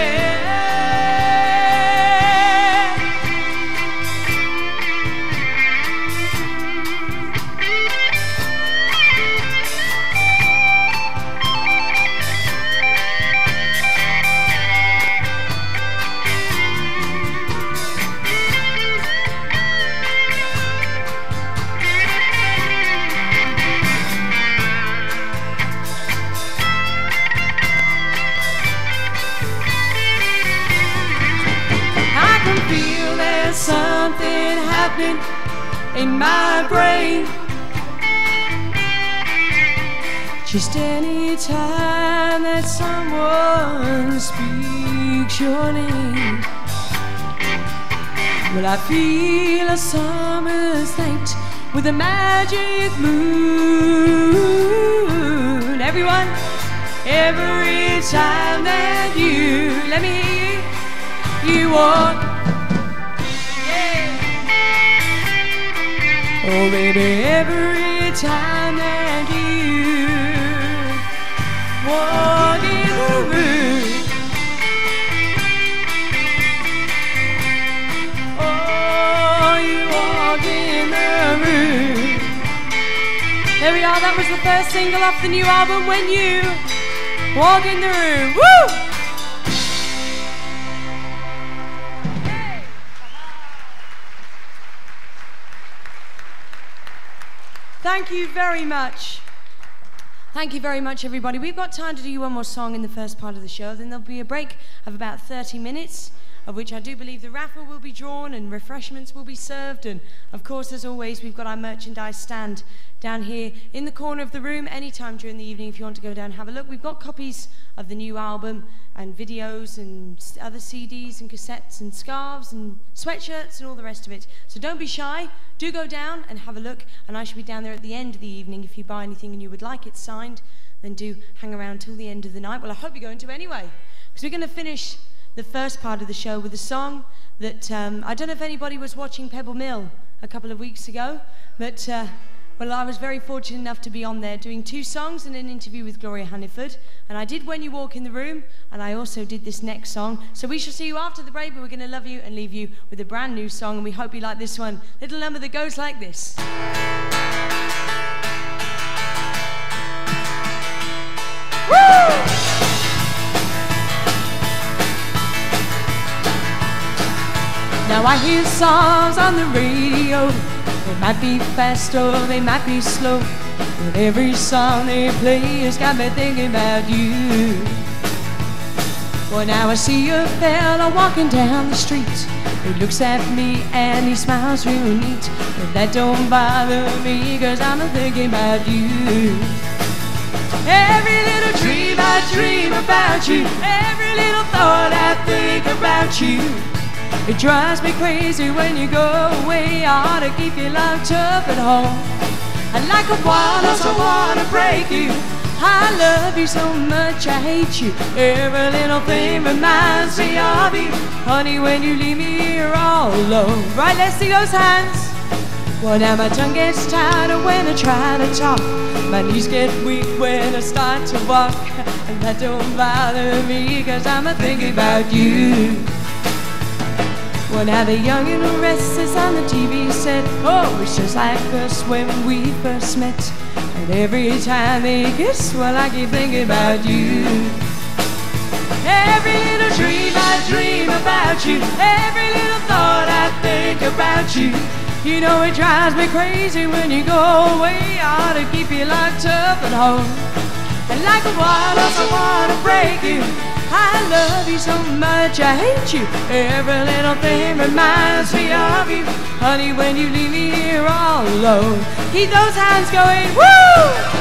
Something happening in my brain. Just any time that someone speaks your name, well, I feel a summer's night with a magic moon. Everyone, every time that you let me hear you walk. Oh, baby, every time that you walk in the room, oh, you walk in the room. There we are, that was the first single off the new album, When You Walk in the Room. Woo! Thank you very much. Thank you very much, everybody. We've got time to do one more song in the first part of the show. Then there'll be a break of about 30 minutes, of which I do believe the raffle will be drawn and refreshments will be served. And, of course, as always, we've got our merchandise stand down here in the corner of the room anytime during the evening if you want to go down and have a look. We've got copies of the new album and videos and other CDs and cassettes and scarves and sweatshirts and all the rest of it. So don't be shy. Do go down and have a look, and I shall be down there at the end of the evening. If you buy anything and you would like it signed, then do hang around till the end of the night. Well, I hope you're going to anyway, because we're going to finish the first part of the show with a song that I don't know if anybody was watching Pebble Mill a couple of weeks ago, but Well, I was very fortunate enough to be on there doing 2 songs and an interview with Gloria Hunniford. And I did When You Walk in the Room, and I also did this next song. So we shall see you after the break, but we're going to love you and leave you with a brand new song. And we hope you like this one. Little number that goes like this. Woo! Now I hear songs on the radio. They might be fast or they might be slow, but every song they play has got me thinking about you. Well, now I see a fella walking down the street. He looks at me and he smiles real neat, but that don't bother me, 'cause I'm thinking about you. Every little dream I dream about you, every little thought I think about you. It drives me crazy when you go away. I ought to keep you locked up at home. And like a walrus, I want to break you. I love you so much, I hate you. Every little thing reminds me of you. Honey, when you leave me here all alone. Right, let's see those hands. Well, now my tongue gets tighter when I try to talk. My knees get weak when I start to walk. And that don't bother me, 'cause I'm thinking about you. Well, now the young and the restless on the TV set. Oh, it's just like us when we first met. And every time they kiss, well, I keep thinking about you. Every little dream I dream about you, every little thought I think about you. You know it drives me crazy when you go away. I ought to keep you locked up at home. And like a walrus, I want to break you. I love you so much, I hate you. Every little thing reminds me of you. Honey, when you leave me here all alone. Keep those hands going, woo!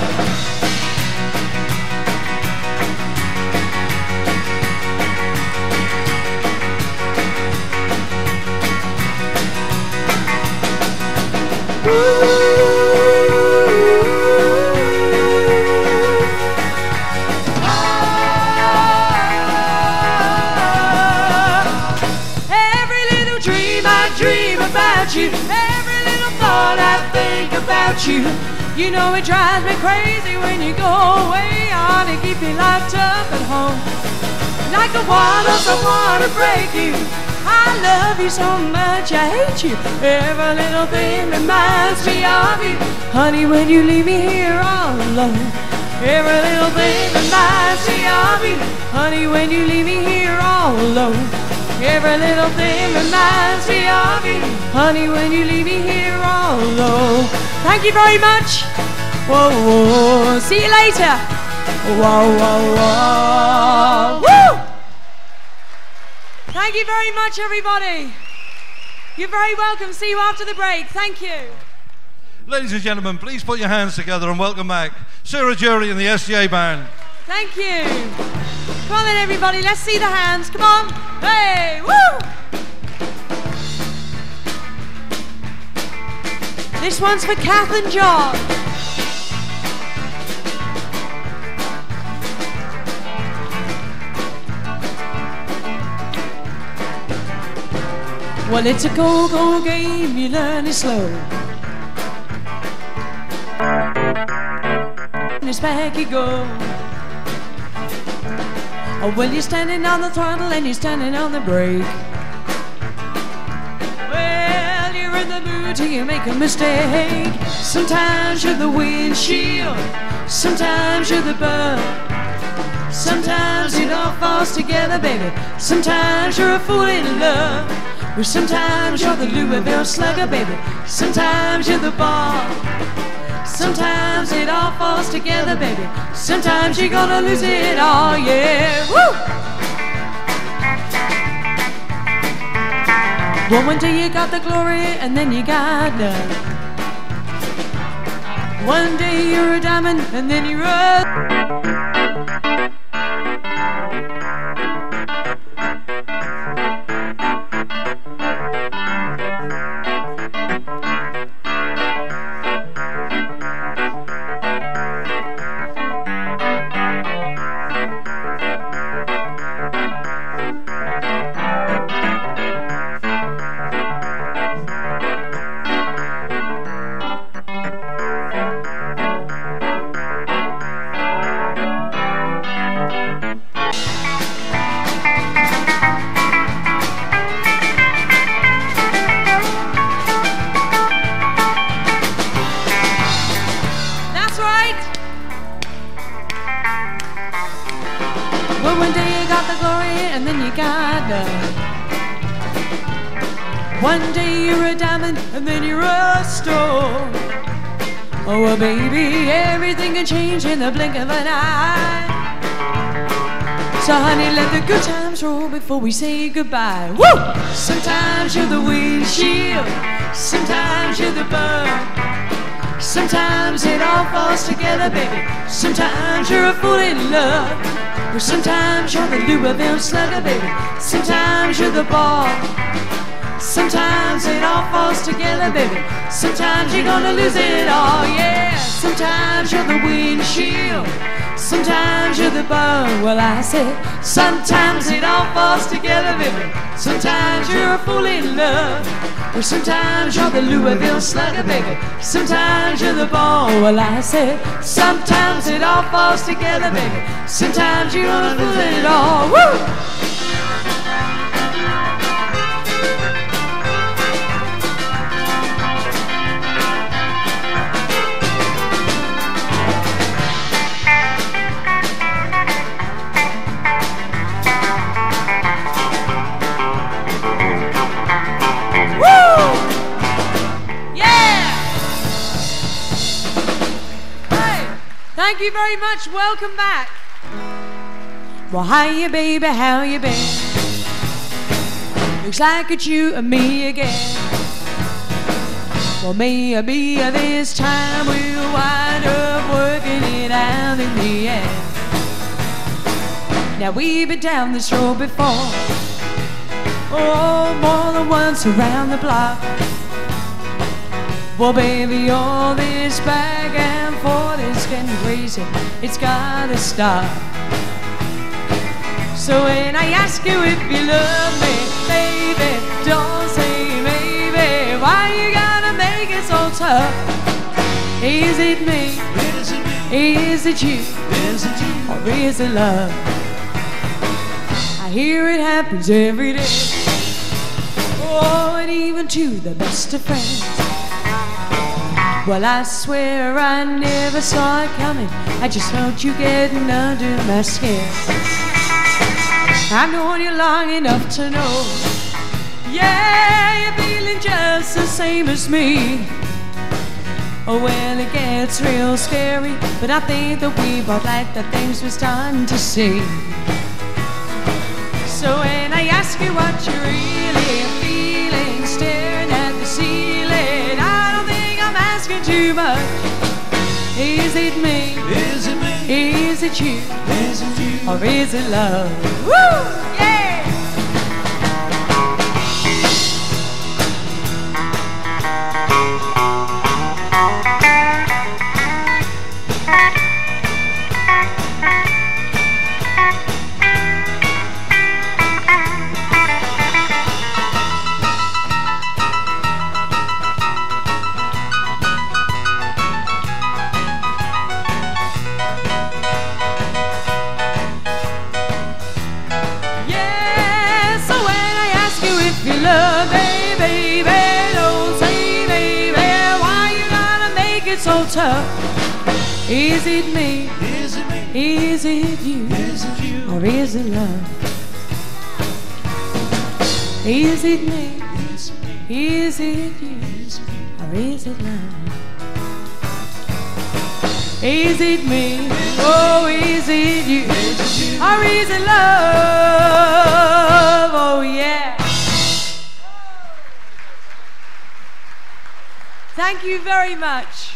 You. Every little thought I think about you. You know it drives me crazy when you go away. I ought to keep you locked up at home. Like a walrus, I want to break you. I love you so much, I hate you. Every little thing reminds me of you. Honey, when you leave me here all alone. Every little thing reminds me of you. Honey, when you leave me here all alone. Every little thing reminds me of you. Honey, when you leave me here all alone. Thank you very much. Whoa, whoa. See you later. Whoa, whoa, whoa. Woo! Thank you very much, everybody. You're very welcome. See you after the break. Thank you. Ladies and gentlemen, please put your hands together and welcome back Sarah, Jory and the SDA band. Thank you. Come on then, everybody. Let's see the hands. Come on. Hey, woo! This one's for Kath and John. Well, it's a go-go game. You learn it slow. And it's back you go. Oh, well, you're standing on the throttle and you're standing on the brake. Well, you're in the mood till you make a mistake. Sometimes you're the windshield, sometimes you're the bug. Sometimes it all falls together, baby. Sometimes you're a fool in love. Well, sometimes you're the Louisville slugger, baby. Sometimes you're the ball. Sometimes it all falls together, baby. Sometimes you're gonna lose it all, yeah. Woo! Well, one day you got the glory and then you got none. One day you're a diamond and then you're a... day you're a diamond and then you're a stone. Oh, well, baby, everything can change in the blink of an eye. So, honey, let the good times roll before we say goodbye. Woo! Sometimes you're the windshield, sometimes you're the bird. Sometimes it all falls together, baby. Sometimes you're a fool in love. Or sometimes you're the Louisville slugger, baby. Sometimes you're the ball. Sometimes it all falls together, baby. Sometimes you're gonna lose it all, yeah. Sometimes you're the windshield, sometimes you're the bone. Well, I said, sometimes it all falls together, baby. Sometimes you're a fool in love. Or sometimes you're the Louisville slugger, baby. Sometimes you're the bone. Well, I said, sometimes it all falls together, baby. Sometimes you're gonna lose it all. Woo! Thank you very much. Welcome back. Well, hiya, baby, how you been? Looks like it's you and me again. Well, maybe this time we'll wind up working it out in the end. Now, we've been down this road before, oh, more than once around the block. Well, baby, all this back and forth is getting crazy. It's gotta stop. So when I ask you if you love me, baby, don't say maybe. Why you gotta make it so tough? Is it me? Is it you? Or is it love? I hear it happens every day. Oh, and even to the best of friends. Well, I swear I never saw it coming. I just felt you getting under my skin. I've known you long enough to know, yeah, you're feeling just the same as me. Oh, well, it gets real scary, but I think that we both like the things we're starting to see. So when I ask you what you're really feeling, staring at the ceiling, I don't think I'm asking too much. Is it me? Is it me? Is it you? Is it you? Or is it love? Woo! Yeah! So tough. Is it me? Is it me? Is it you? Is it you? Or is it love? Is it me? Is it you? Or is it love? Is it me? Oh, is it you? Or is it love? Oh, yeah. Thank you very much.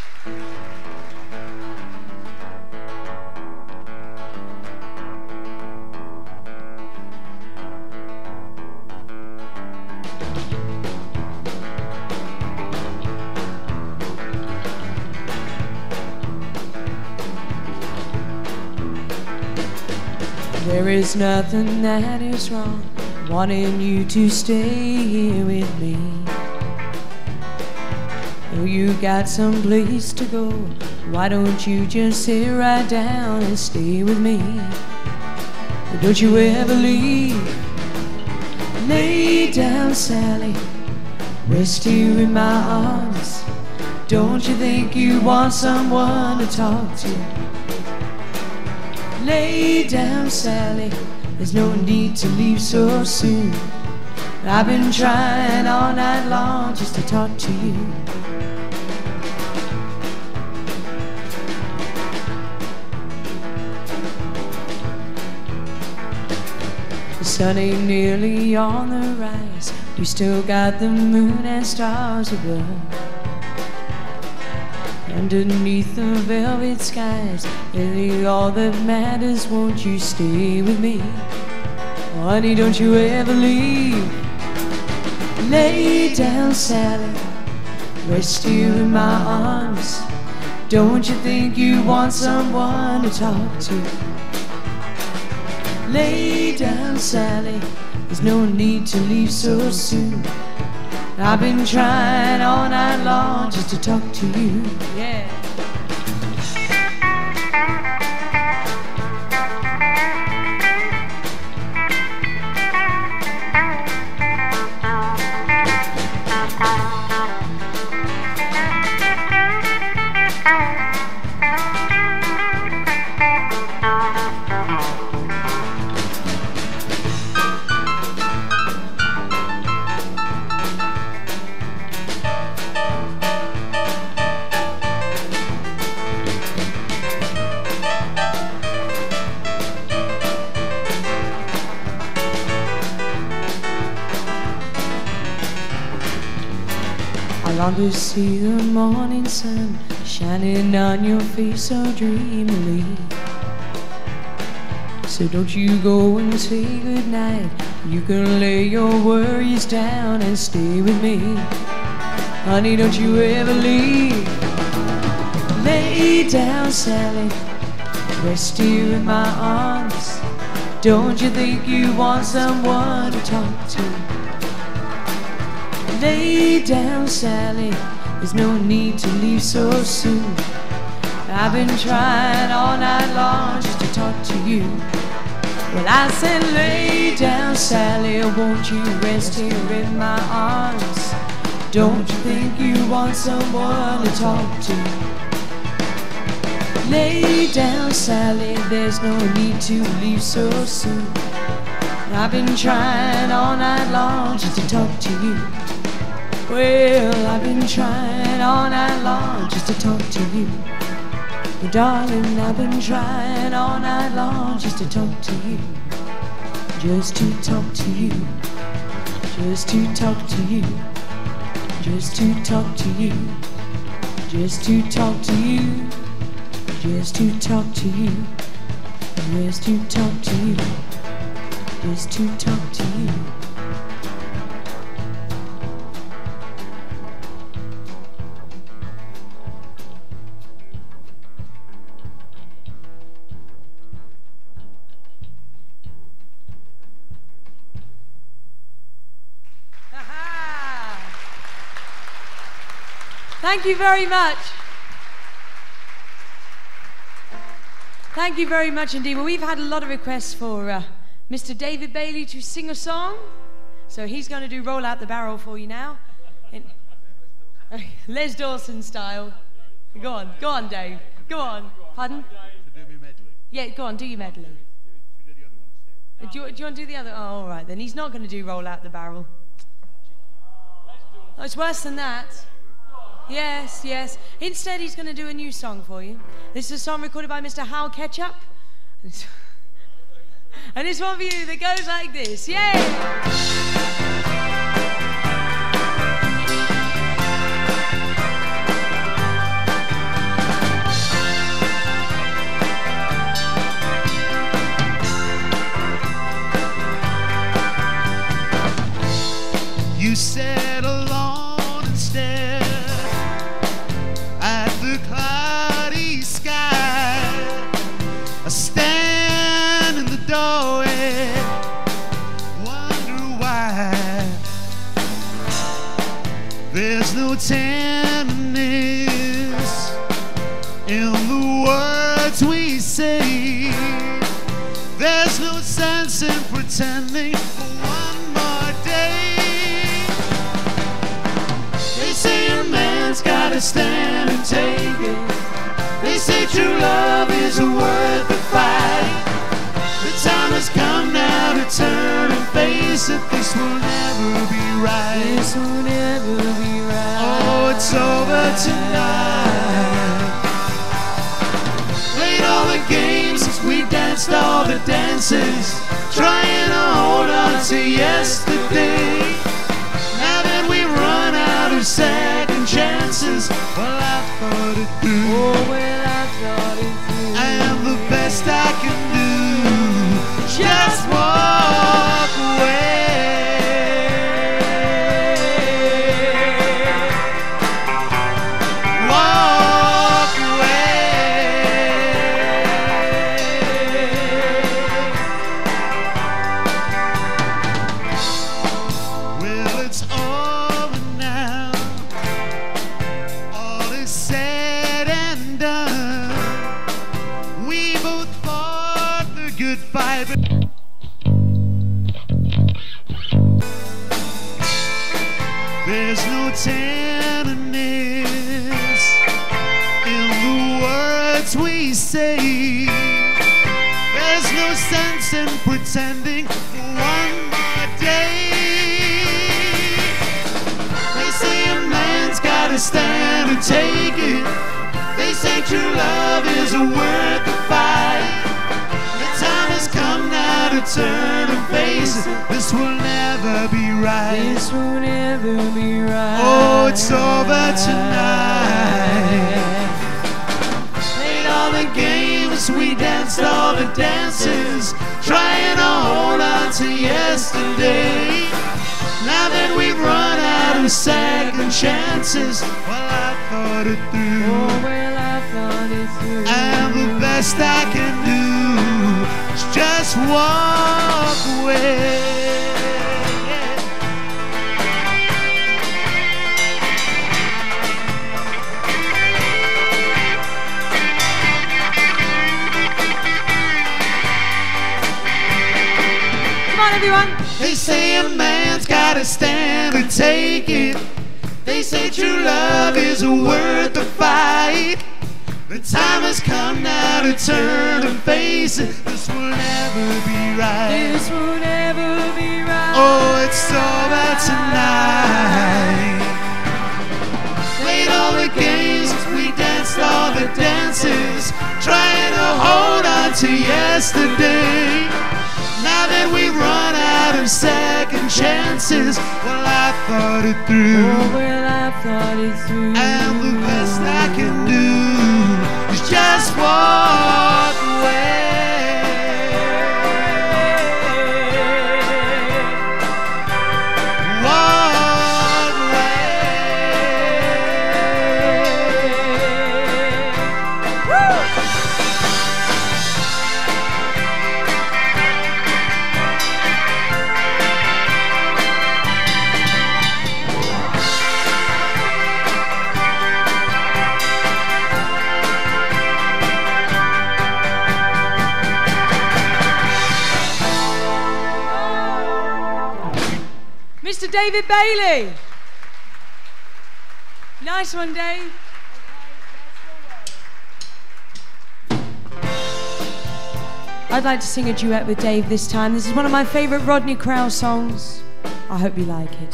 There is nothing that is wrong wanting you to stay here with me. Oh, you got some place to go. Why don't you just sit right down and stay with me? But don't you ever leave. Lay down, Sally, rest here in my arms. Don't you think you want someone to talk to? Lay down, Sally, there's no need to leave so soon. I've been trying all night long just to talk to you. The sun ain't nearly on the rise. We still got the moon and stars above. Underneath the velvet skies, really all that matters, won't you stay with me? Honey, don't you ever leave. Lay down, Sally, rest here in my arms. Don't you think you want someone to talk to? Lay down, Sally, there's no need to leave so soon. I've been trying all night long just to talk to you. Yeah. I long to see the morning sun shining on your face so dreamily. So don't you go and say goodnight. You can lay your worries down and stay with me. Honey, don't you ever leave. Lay down, Sally, rest here in my arms. Don't you think you want someone to talk to? Lay down, Sally, there's no need to leave so soon. I've been trying all night long just to talk to you. Well, I said lay down, Sally, won't you rest here in my arms? Don't you think you want someone to talk to? Lay down, Sally, there's no need to leave so soon. I've been trying all night long just to talk to you. Well, I've been trying all night long just to talk to you. Well, darling, I've been trying all night long just to talk to you. Just to talk to you. Just to talk to you. Just to talk to you. Just to talk to you. Just to talk to you. Just to talk to you. Just to talk to you. Thank you very much. Thank you very much indeed. Well, we've had a lot of requests for Mr. David Bailey to sing a song. So he's going to do Roll Out the Barrel for you now. In Les Dawson style. Go on, Dave. Go on. Pardon? Yeah, go on, do your medley. Do you want to do the other? Oh, all right, then. He's not going to do Roll Out the Barrel. Oh, it's worse than that. Yes, yes. Instead, he's going to do a new song for you. This is a song recorded by Mr. Hal Ketchup. And it's one for you that goes like this. Yay! You sat alone and stared at the cloudy sky. I stand in the doorway, wonder why there's no tenderness in the words we say. There's no sense in pretending for one more day. They say a man's gotta stand and take it. They say true love isn't worth the fight. The time has come now to turn and face it. This will never be right. This will never be right. Oh, it's over tonight. Played all the games, we danced all the dances, trying to hold on to yesterday. Now that we've run out of second chances, well, I thought it through. Oh, well, I thought it through. I am the best I can do. Just walk away. Walk away. Well, it's over now. All is said and done. We both fought the good fight. There's no tenderness in the words we say. There's no sense in pretending for one more day. They say a man's gotta stand and take it. They say true love is worth the fight. The time has come now to turn and face it. This will never be right. This will never be right. Oh, it's over tonight. Played all the games, we danced all the dances, trying to hold on to yesterday. Now that we've run out of second chances, well, I thought it through. Oh, well, I thought it through. And the best I can do is just walk away. Come on, everyone. They say a man's gotta stand and take it. They say true love is worth the fight. The time has come now to turn and face it. This will never be right. This will never be right. Oh, it's over tonight. Played all the games, we danced all the dances, trying to hold on to yesterday. Now that we've run out of second chances, well, I thought it through. Oh, well, I thought it through. And the best I can do is just walk away. Walk away. Woo! Mr. David Bailey. Nice one, Dave. I'd like to sing a duet with Dave this time. This is one of my favourite Rodney Crowell songs. I hope you like it.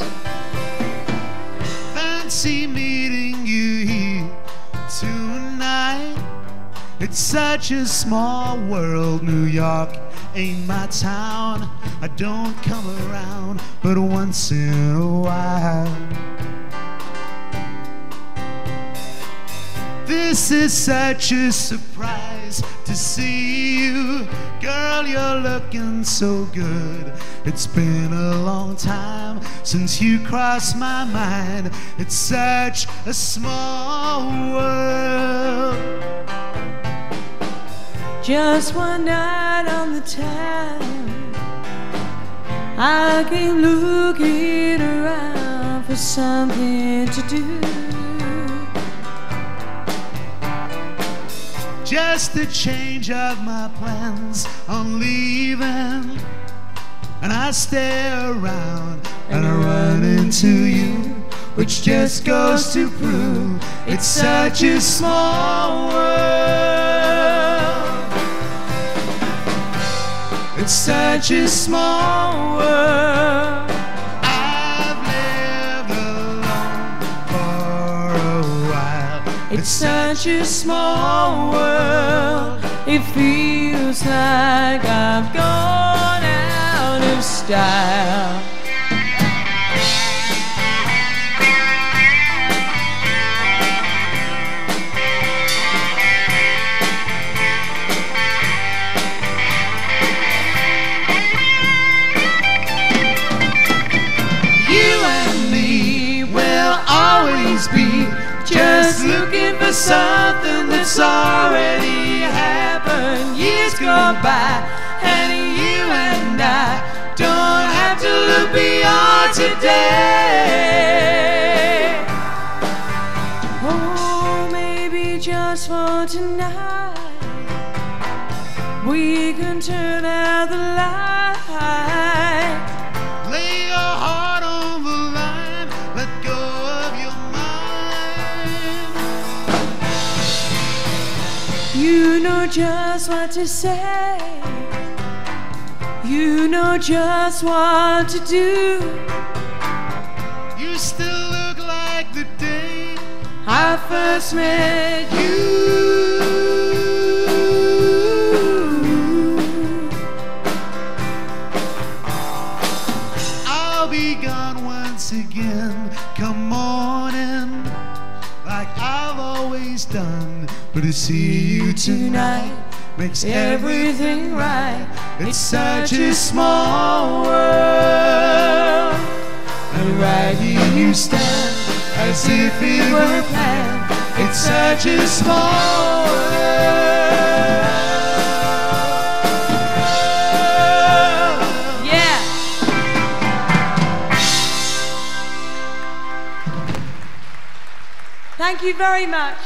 Fancy meeting you here tonight. It's such a small world, New York ain't my town. I don't come around but once in a while. This is such a surprise to see you. Girl, you're looking so good. It's been a long time since you crossed my mind. It's such a small world. Just one night on the town, I came looking around for something to do. Just a change of my plans on leaving, and I stare around and I run into you, which just goes to prove it's such a small world. It's such a small world. I've lived alone for a while. It's such a small world. It feels like I've gone out of style. Always be just looking for something that's already happened. Years go by and you and I don't have to look beyond today. Oh, maybe just for tonight we can turn out the light. Lay your heart on the line, let go. You know just what to say. You know just what to do. You still look like the day I first met you. I'll be gone once again, come on in, like I've always done. But to see you tonight makes everything right. It's such a small world, and right here you stand as if it were planned. It's such a small world. Yeah. Thank you very much.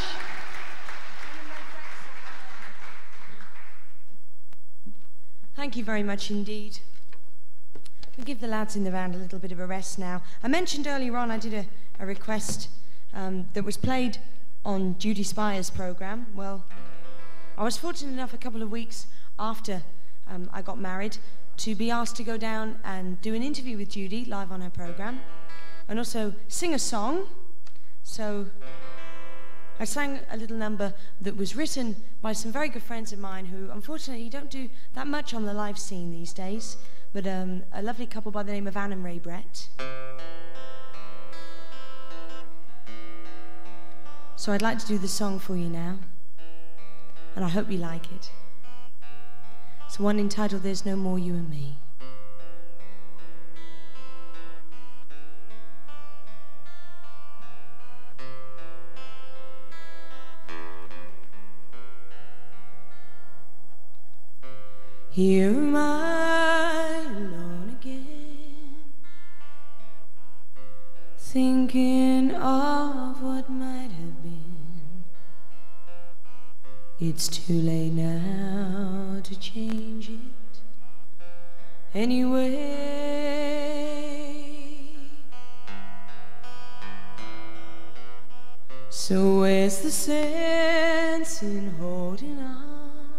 Thank you very much indeed. We'll give the lads in the round a little bit of a rest now. I mentioned earlier on I did a request that was played on Judy Spire's programme. Well, I was fortunate enough a couple of weeks after I got married to be asked to go down and do an interview with Judy live on her programme and also sing a song. So I sang a little number that was written by some very good friends of mine who unfortunately don't do that much on the live scene these days, but a lovely couple by the name of Anne and Ray Brett. So I'd like to do the song for you now, and I hope you like it. It's one entitled There's No More You and Me. Here am I alone again, thinking of what might have been. It's too late now to change it anyway. So where's the sense in holding on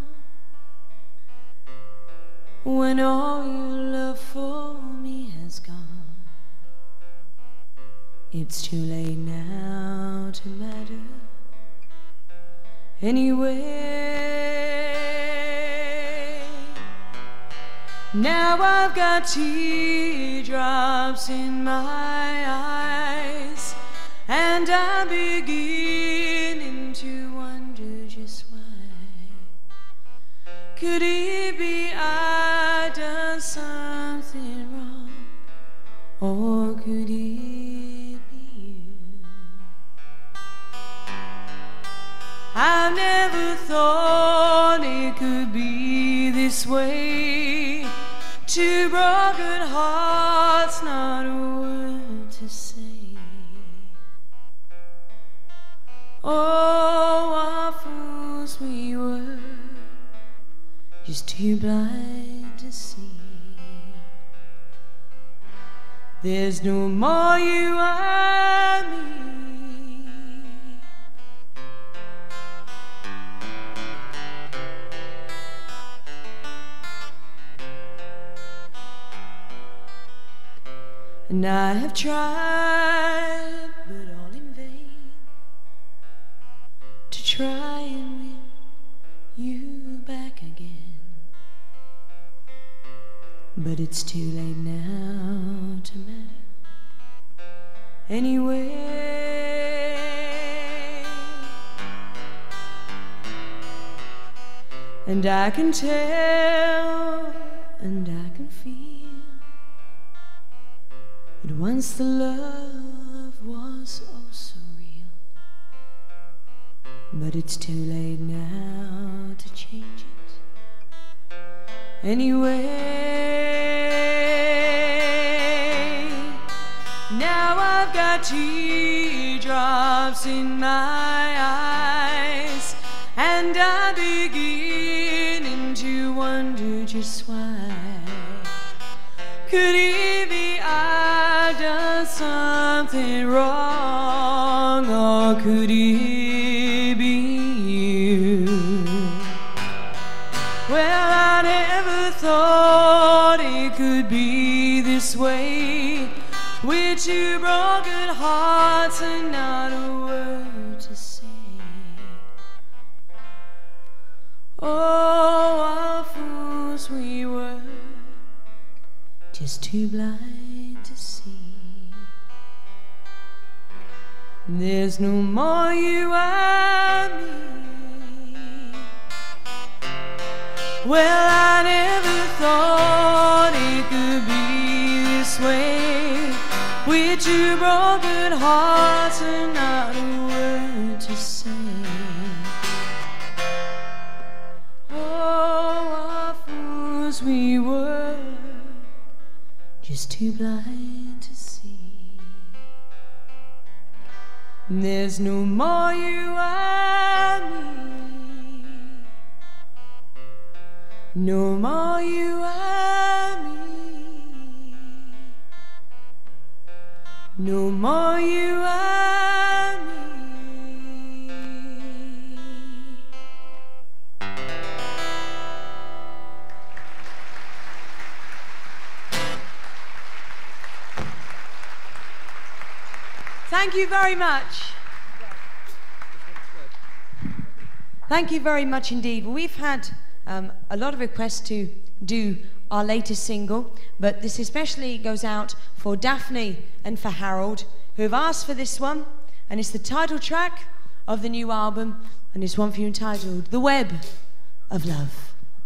when all your love for me has gone? It's too late now to matter anyway. Now I've got teardrops in my eyes, and I'm beginning to wonder just why. Could it be I done something wrong, or could it be you? I've never thought it could be this way. Two broken hearts, not a word to say. Oh, what fools we were, just too blind to see. There's no more you and me. And I have tried, but all in vain, to try and win you back again. But it's too late now to matter anyway. And I can tell, and I can feel that once the love was oh so real. But it's too late now to change it anyway. Now I've got teardrops in my eyes, and I'm beginning to wonder just why. Could it be I've done something wrong, or could it be you? Well, I never thought it could be this way, with two broken hearts and not a word to say. Oh, what fools we were, just too blind to see. There's no more you and me. Well, I never thought it could be this way, with two broken hearts and not a word to say. Oh, what fools we were, just too blind to see. There's no more you and me, no more you and me, no more you and me. Thank you very much. Thank you very much indeed. Well, we've had a lot of requests to do our latest single, but this especially goes out for Daphne and for Harold, who have asked for this one, and it's the title track of the new album, and it's one for you entitled The Web of Love.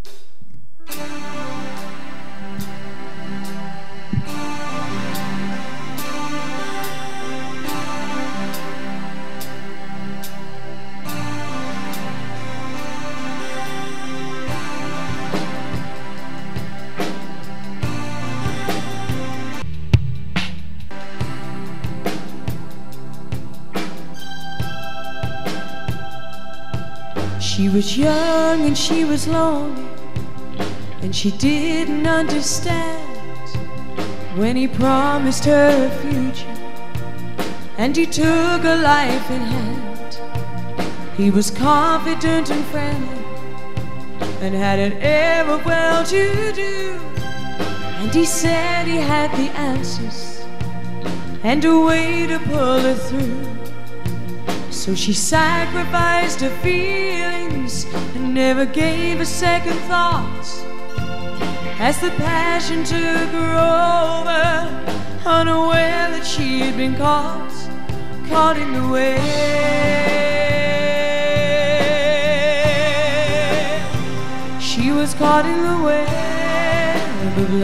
She was young and she was lonely, and she didn't understand when he promised her a future and he took her life in hand. He was confident and friendly and had it ever well to do, and he said he had the answers and a way to pull her through. So she sacrificed her feelings and never gave a second thought, as the passion took her over, unaware that she had been caught in the web. She was caught in the web of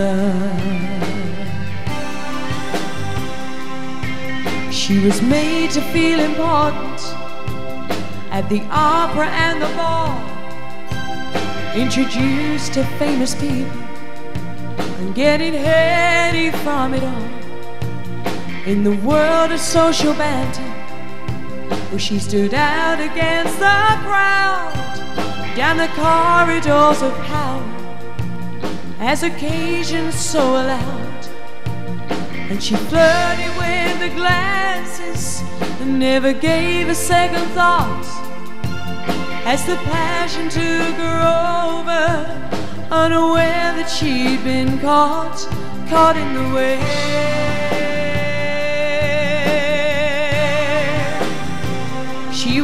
love. She was made to feel important at the opera and the ball, introduced to famous people and getting heady from it all. In the world of social banter, where she stood out against the crowd, down the corridors of power, as occasion so allowed. And she flirted with the glances and never gave a second thought, as the passion took her over, unaware that she'd been caught in the web.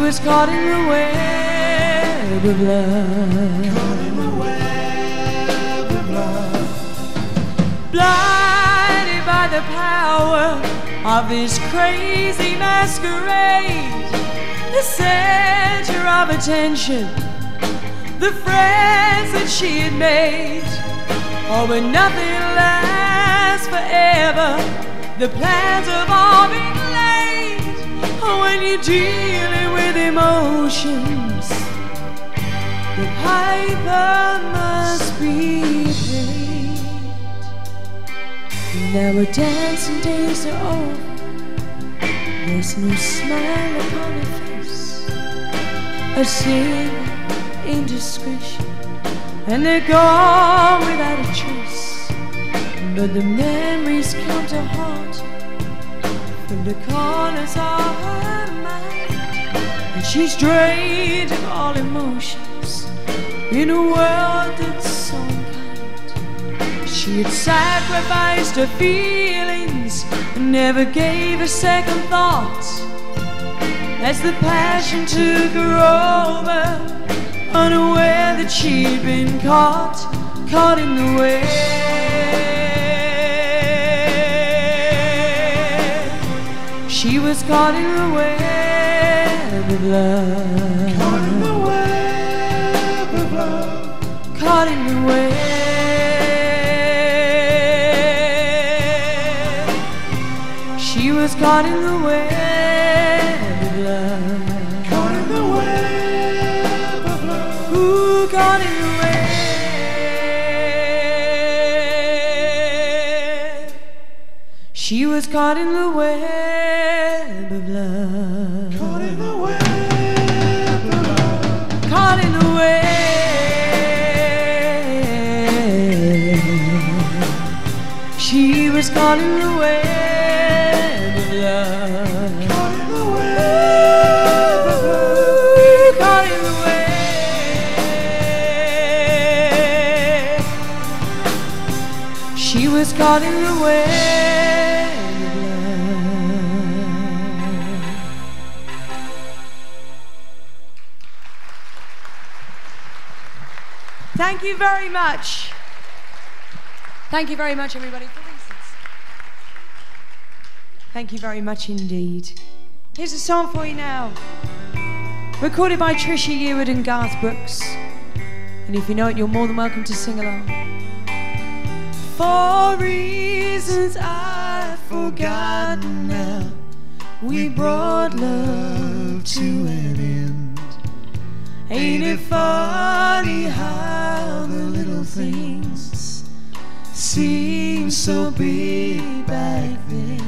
was caught in the web of love. Caught in the web of love. Blinded by the power of this crazy masquerade, the center of attention, the friends that she had made. Oh, but nothing lasts forever. The plans have all been laid. Oh, when you're dealing with emotions, the piper must be paid. Now our dancing days are over. There's no smile upon her face, a sin, indiscretion, and they're gone without a trace. But the memories come to haunt from the corners of her mind, and she's drained of all emotions in a world that's so unkind. She had sacrificed her feelings and never gave a second thought as the passion took her over, unaware that she'd been caught in the web. She was caught in the web of love. Caught in the web of love. Caught in the web. She was caught in the web of love. Caught in the web of love. Ooh, caught in the web. She was caught in the web of love. Caught in the web of love. Caught in the web. She was caught in the web of love. Caught in the web of love. Caught in the web. She was caught in the web of love. Thank you very much. Thank you very much, everybody, for this. Thank you very much indeed. Here's a song for you now. Recorded by Trisha Yearwood and Garth Brooks. And if you know it, you're more than welcome to sing along. For reasons I've forgotten now, we brought love to an end. Ain't it funny how the little things seem so big back then?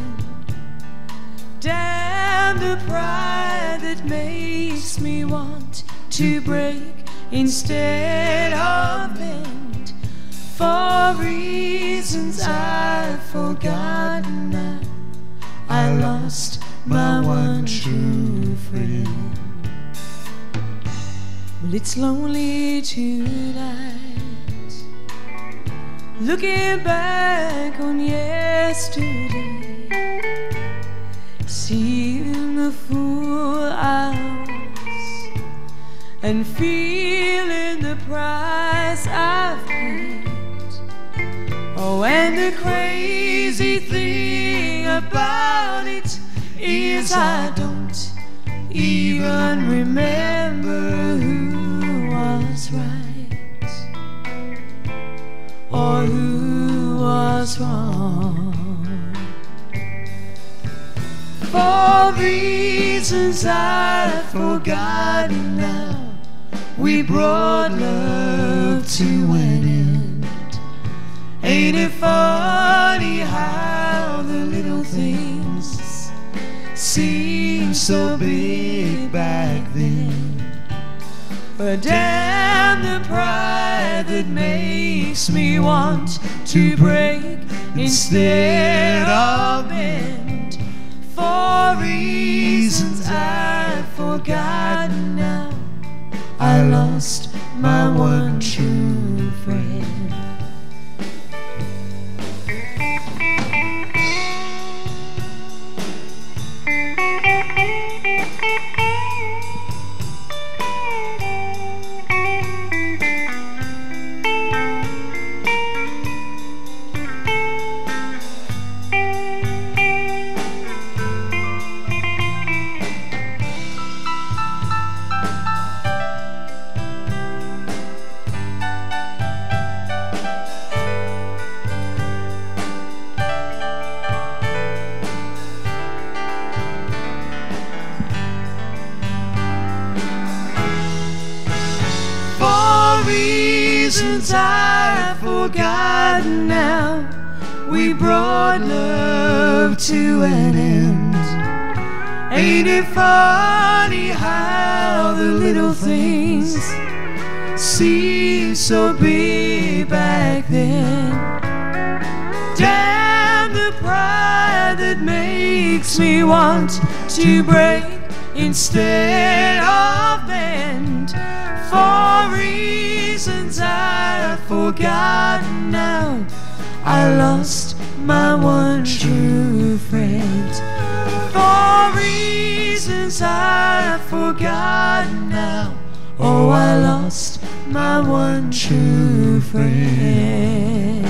Damn the pride that makes me want to break instead of bend. For reasons I've forgotten now, I lost my one true friend. Well, it's lonely tonight, looking back on yesterday, seeing the fool I was and feeling the price I've paid. Oh, and the crazy thing about it is I don't even remember who was right or who was wrong. For reasons I've forgotten now, we brought love to an end. Ain't it funny how the little things seem so big back then? But damn the pride that makes me want to break instead of bend. For reasons I've forgotten now, I lost my one true friend. reasons I've forgotten now, we brought love to an end. Ain't it funny how the little things seemed so big back then? Damn the pride that makes me want to break instead of bend. For reasons I've forgotten now, I lost my one true friend. For reasons I've forgotten now, oh, I lost my one true friend.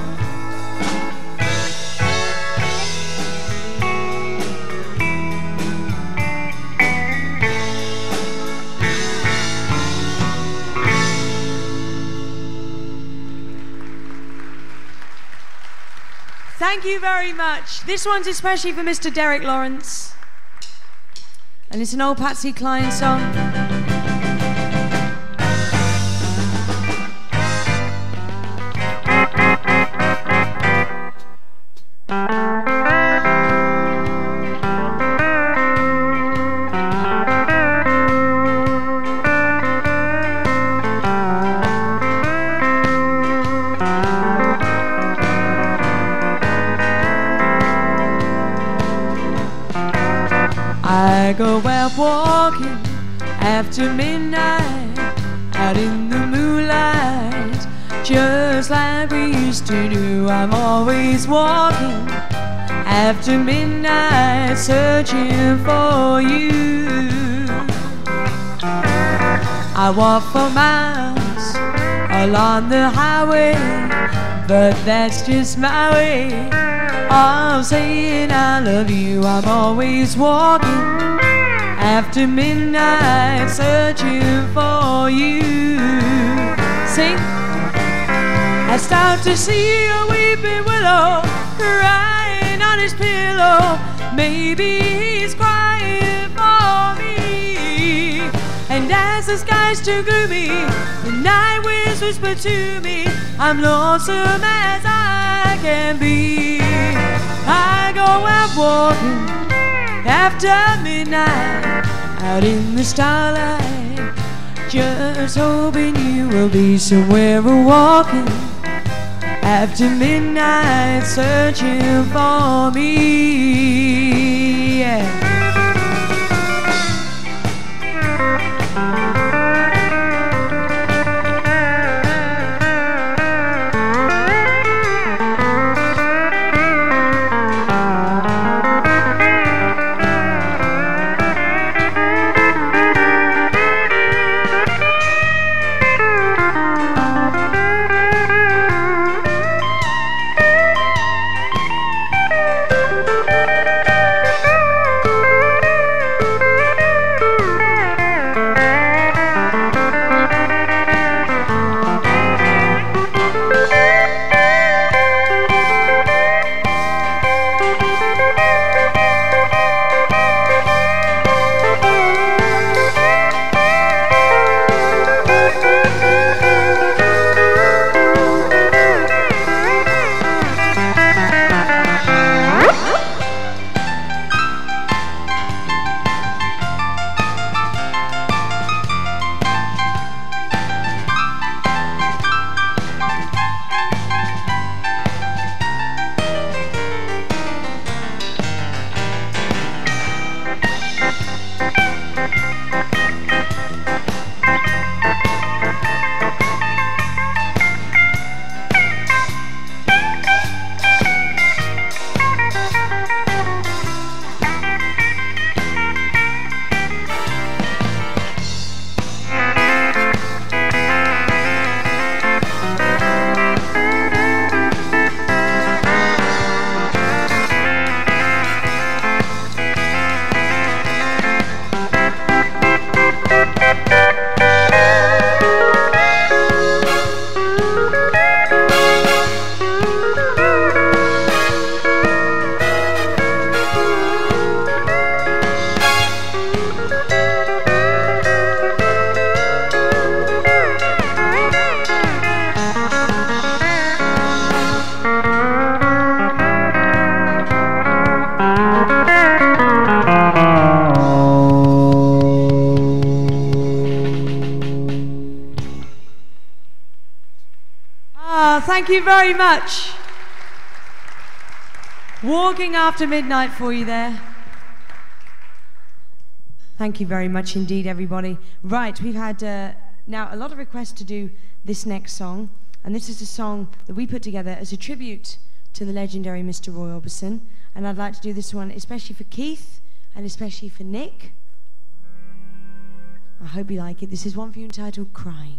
Thank you very much. This one's especially for Mr. Derek Lawrence. And it's an old Patsy Cline song. I go out walking after midnight, out in the moonlight, just like we used to do. I'm always walking after midnight, searching for you. I walk for miles along the highway, but that's just my way of saying I love you. I'm always walking after midnight, searching for you. Sing. I start to see a weeping willow crying on his pillow. Maybe he's crying for me. And as the sky's too gloomy, the night winds whisper to me, I'm lonesome as I can be. I go out walking after midnight, out in the starlight, just hoping you will be somewhere walking after midnight, searching for me. Yeah. Thank you very much. Walking After Midnight for you there. Thank you very much indeed, everybody. Right, we've had now a lot of requests to do this next song, and this is a song that we put together as a tribute to the legendary Mr. Roy Orbison, and I'd like to do this one especially for Keith and especially for Nick. I hope you like it. This is one for you entitled Crying.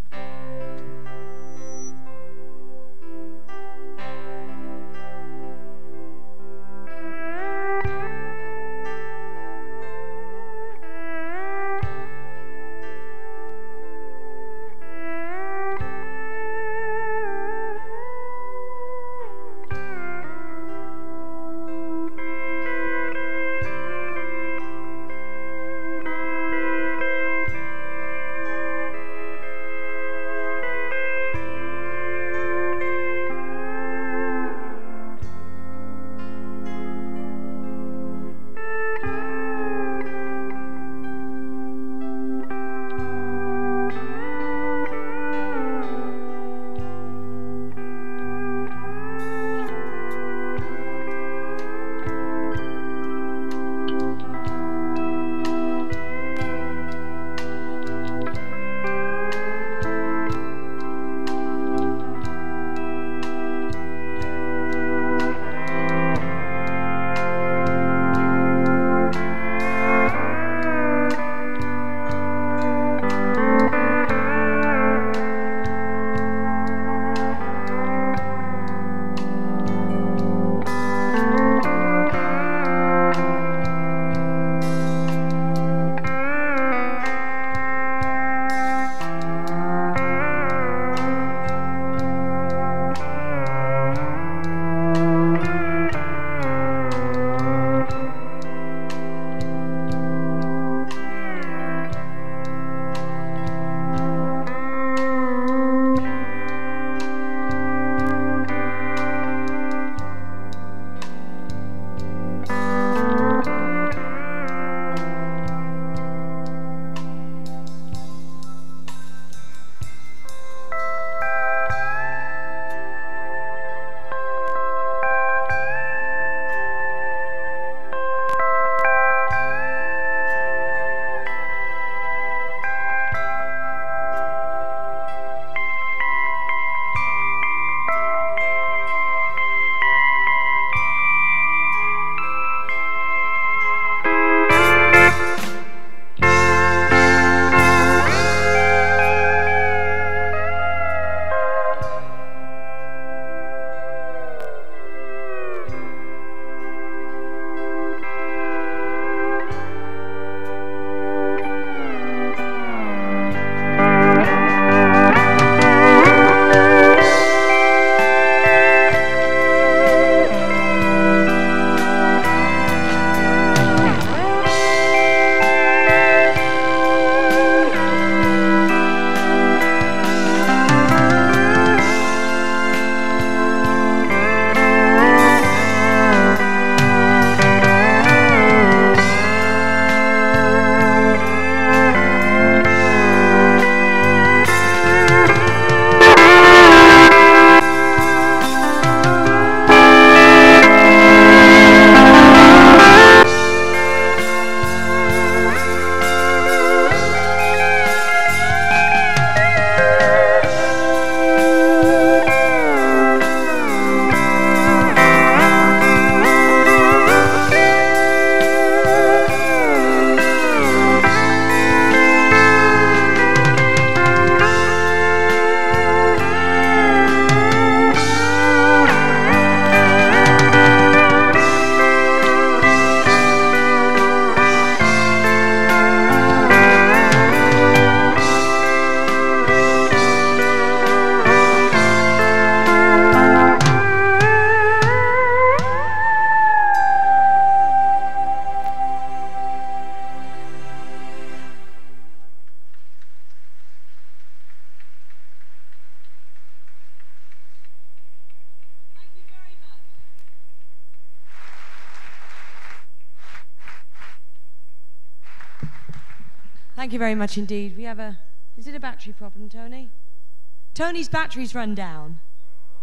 Thank you very much indeed. We have a... Is it a battery problem, Tony? Tony's battery's run down.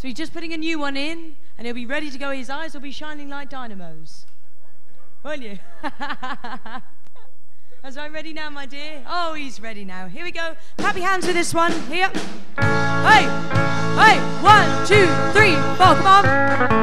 So he's just putting a new one in, and he'll be ready to go. His eyes will be shining like dynamos. Won't you? Is I ready now, my dear? Oh, he's ready now. Here we go. Clap your hands with this one. Here. Hey! Hey! 1, 2, 3, 4. Come on.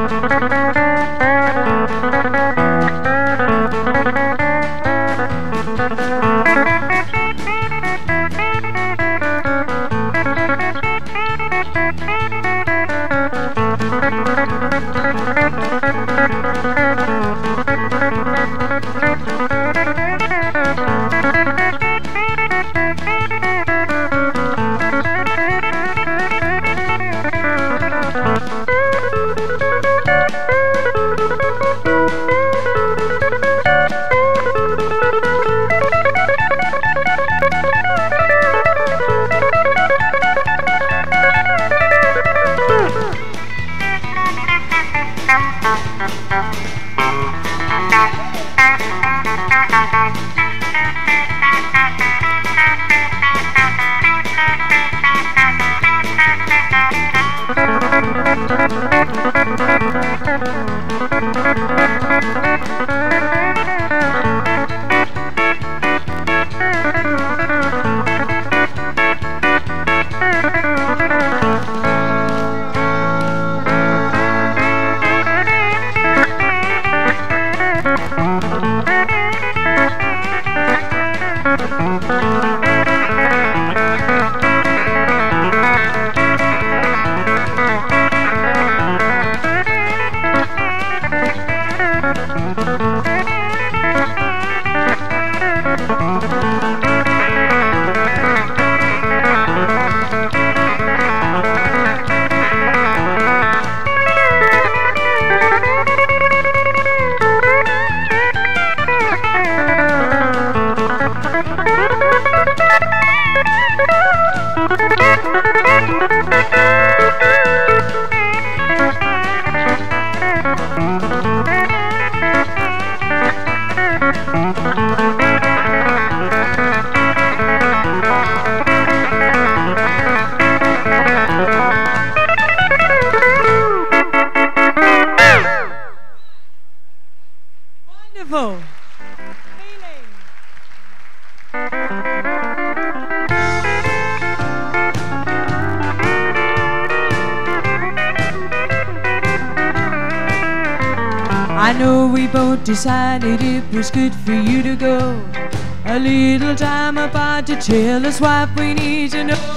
I know we both decided it was good for you to go. A little time apart to tell us what we need to know.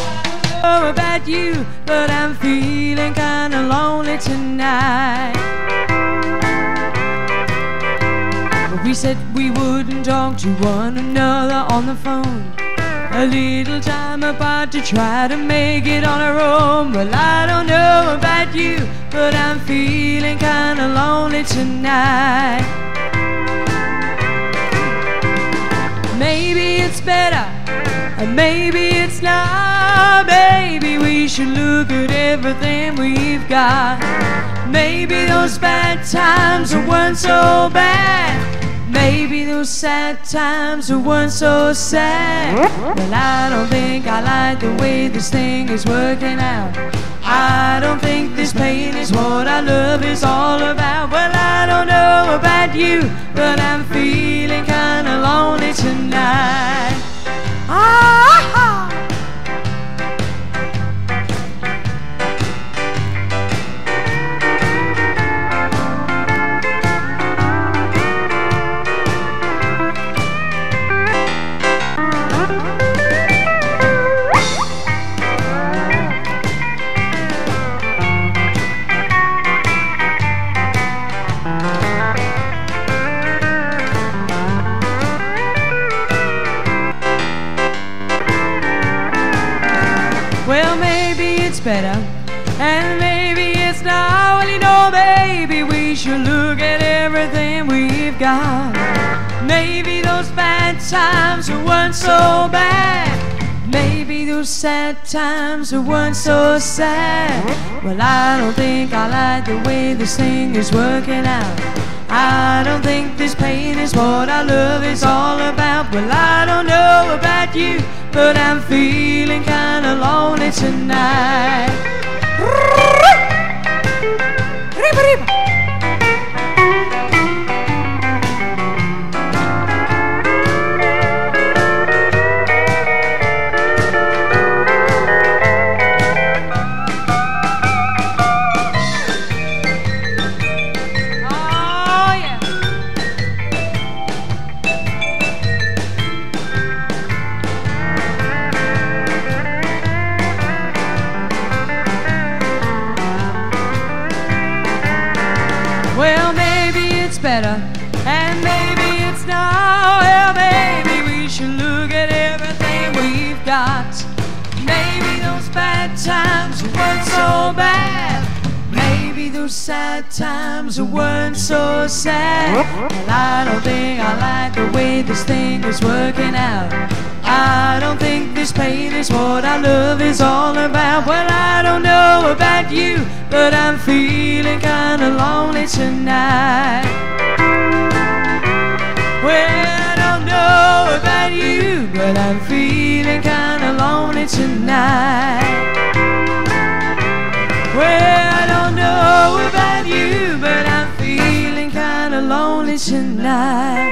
I know about you, but I'm feeling kinda lonely tonight. But we said we wouldn't talk to one another on the phone. A little time apart to try to make it on our own. Well, I don't know about you, but I'm feeling kinda lonely tonight. Maybe it's better, or maybe it's not. Maybe we should look at everything we've got. Maybe those bad times weren't so bad. Maybe those sad times weren't so sad. Well, I don't think I like the way this thing is working out. I don't think this pain is what our love is all about. Well, I don't know about you, but I'm feeling kinda lonely tonight. Ah-ha! Well, maybe it's better, and maybe it's not. Well, you know, maybe we should look at everything we've got. Maybe those bad times weren't so bad. Maybe those sad times weren't so sad. Well, I don't think I like the way this thing is working out. I don't think this pain is what our love is all about. Well, I don't know about you, but I'm feeling kinda lonely tonight. Well, maybe it's better, and maybe it's not. Well, maybe we should look at everything we've got. Maybe those bad times weren't so bad. Maybe those sad times weren't so sad. Well, I don't think I like the way this thing is working out. I don't think this pain is what our love is all about. Well, I don't know about you, but I'm feeling kinda lonely tonight. Well, I don't know about you, but I'm feeling kinda lonely tonight. Well, I don't know about you, but I'm feeling kinda lonely tonight.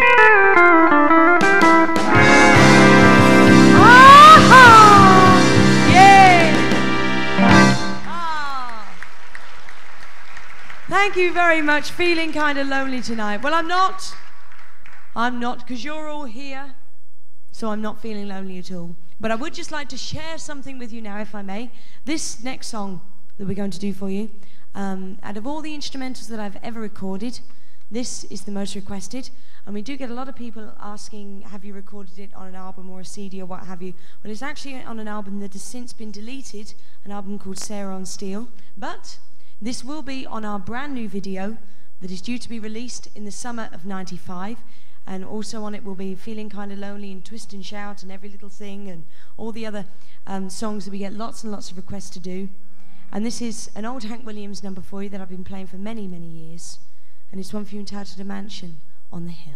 Thank you very much. Feeling kind of lonely tonight. Well, I'm not, because you're all here, so I'm not feeling lonely at all. But I would just like to share something with you now, if I may. This next song that we're going to do for you, out of all the instrumentals that I've ever recorded, this is the most requested. And we do get a lot of people asking, have you recorded it on an album or a CD or what have you? Well, it's actually on an album that has since been deleted, an album called Sarah on Steel. But this will be on our brand new video that is due to be released in the summer of '95, and also on it will be Feeling Kinda Lonely and Twist and Shout and Every Little Thing and all the other songs that we get lots and lots of requests to do. And this is an old Hank Williams number for you that I've been playing for many, many years, and it's one for you entitled A Mansion on the Hill.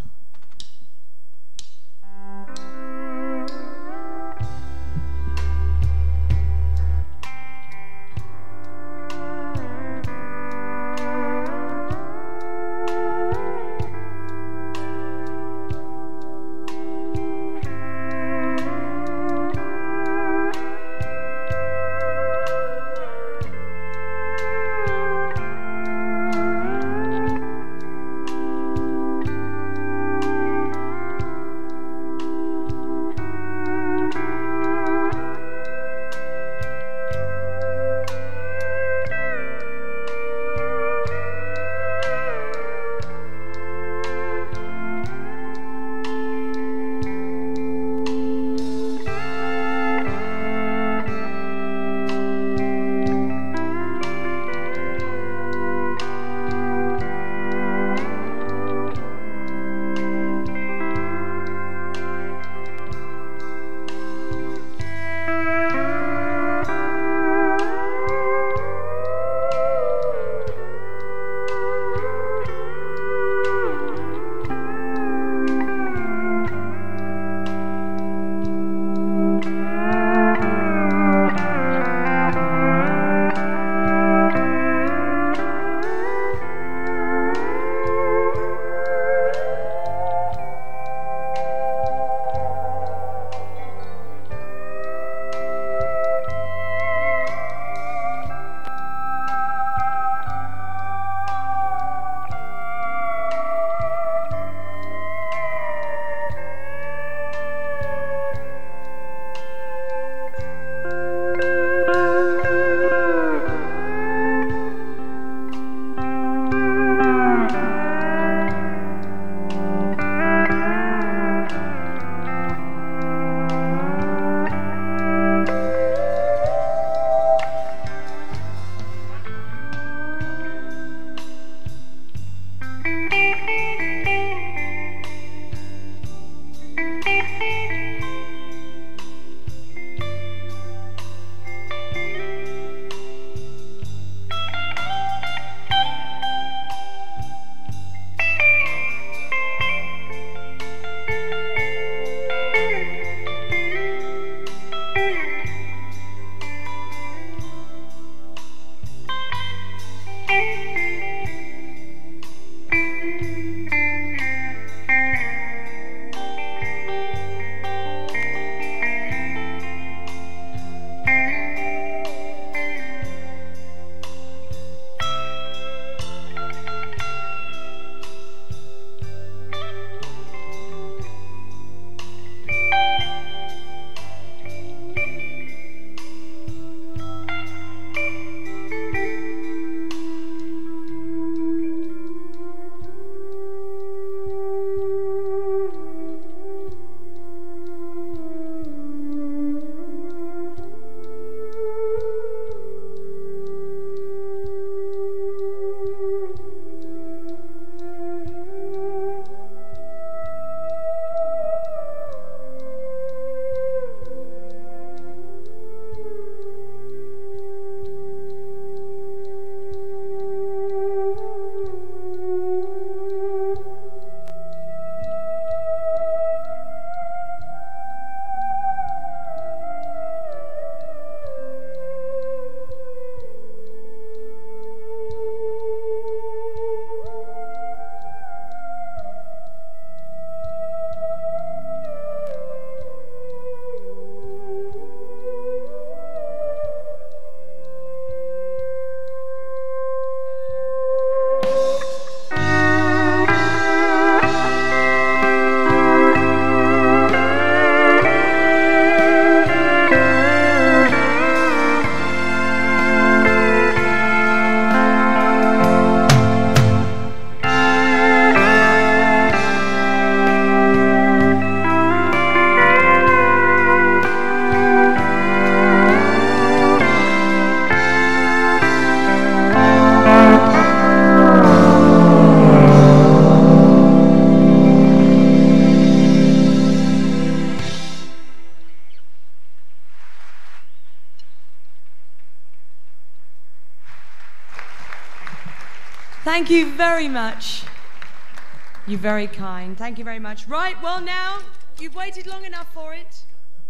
Thank you very much. You're very kind. Thank you very much. Right, well now, you've waited long enough for it.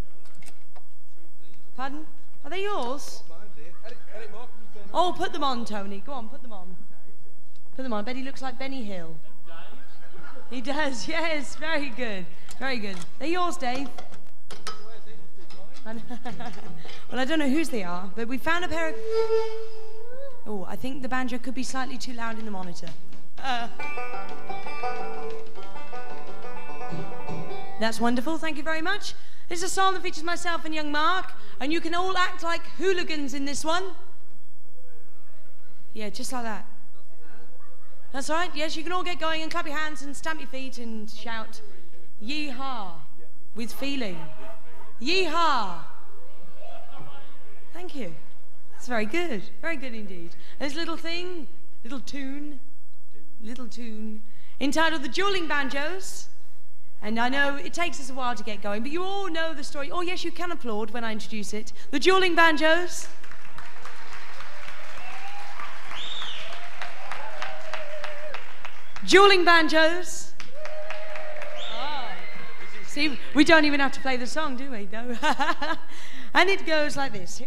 Pardon? Are they yours? Oh, put them on, Tony. Go on, put them on. Put them on. I bet he looks like Benny Hill. He does, yes. Very good. Very good. They're yours, Dave. Well, I don't know whose they are, but we found a pair of... Oh, I think the banjo could be slightly too loud in the monitor. That's wonderful. Thank you very much. This is a song that features myself and young Mark, and you can all act like hooligans in this one. Yeah, just like that. That's right. Yes, you can all get going and clap your hands and stamp your feet and shout, "Yee-haw," with feeling. Yee-haw. Thank you. That's very good. Very good indeed. There's a little thing, little tune entitled "The Dueling Banjos." And I know it takes us a while to get going, but you all know the story. Oh yes, you can applaud when I introduce it. The Dueling Banjos. Dueling Banjos. Oh. See, we don't even have to play the song, do we? No. And it goes like this.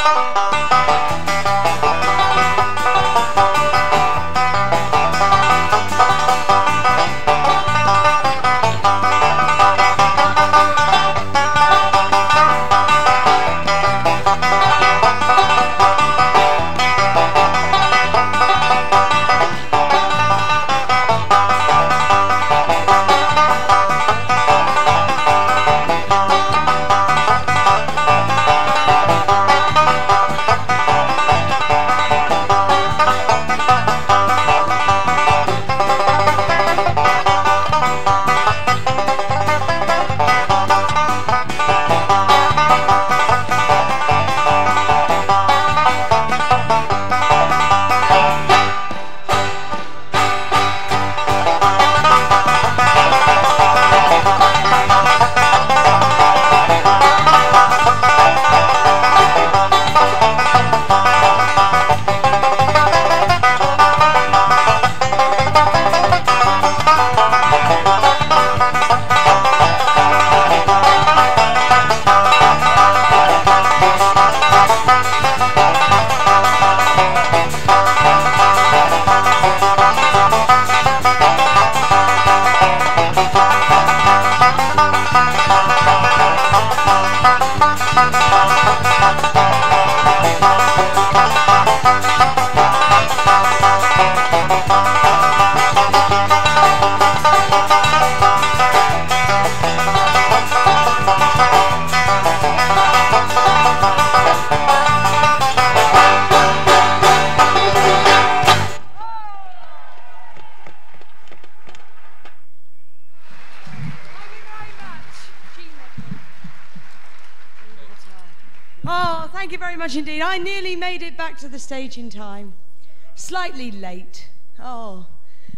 Oh, thank you very much indeed. I nearly made it back to the stage in time. Slightly late. Oh.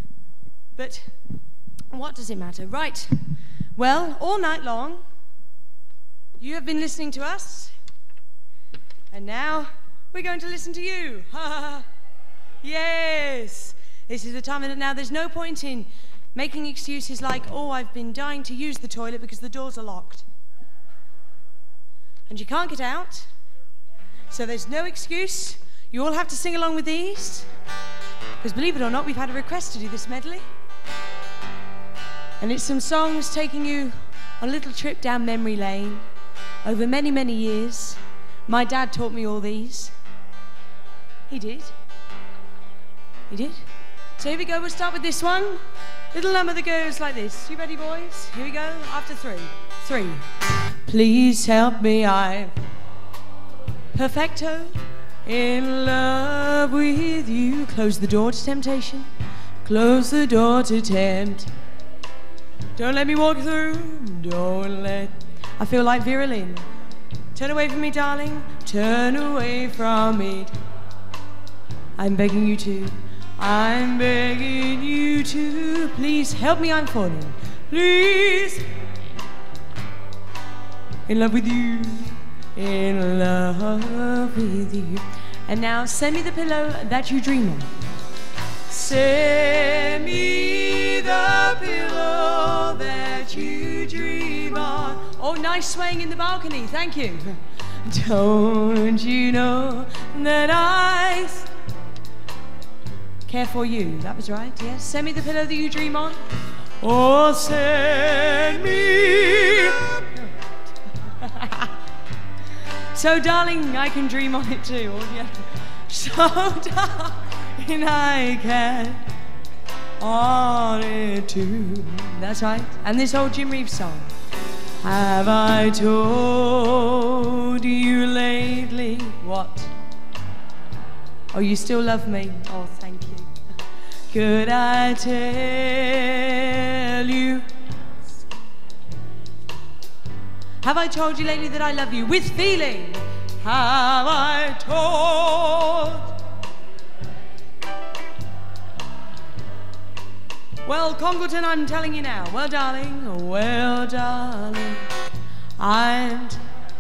But what does it matter? Right. Well, all night long, you have been listening to us. And now we're going to listen to you. Yes. This is the time of it now. There's no point in making excuses like, oh, I've been dying to use the toilet because the doors are locked. And you can't get out. So there's no excuse. You all have to sing along with these. Because believe it or not, we've had a request to do this medley. And it's some songs taking you on a little trip down memory lane over many, many years. My dad taught me all these. He did. He did. So here we go. We'll start with this one. Little number that goes like this. You ready, boys? Here we go. After three. 3. Please help me, I'm perfecto in love with you. Close the door to temptation. Close the door to tempt. Don't let me walk through. Don't let. I feel like Vera Lynn. Turn away from me, darling. Turn away from me. I'm begging you to. I'm begging you to. Please help me, I'm falling. Please. In love with you. In love with you. And now send me the pillow that you dream of. Send me the pillow that you dream on. Oh, nice swaying in the balcony. Thank you. Don't you know that I care for you? That was right, yes. Send me the pillow that you dream on. Oh, send me. So, darling, I can dream on it too. Oh, yeah. So, darling, I can on it too. That's right. And this old Jim Reeves song. Have I told you lately what? Oh, you still love me? Oh, thank you. Could I tell you? Have I told you lately that I love you with feeling? Have I told? Well, Congleton, I'm telling you now. Well, darling, and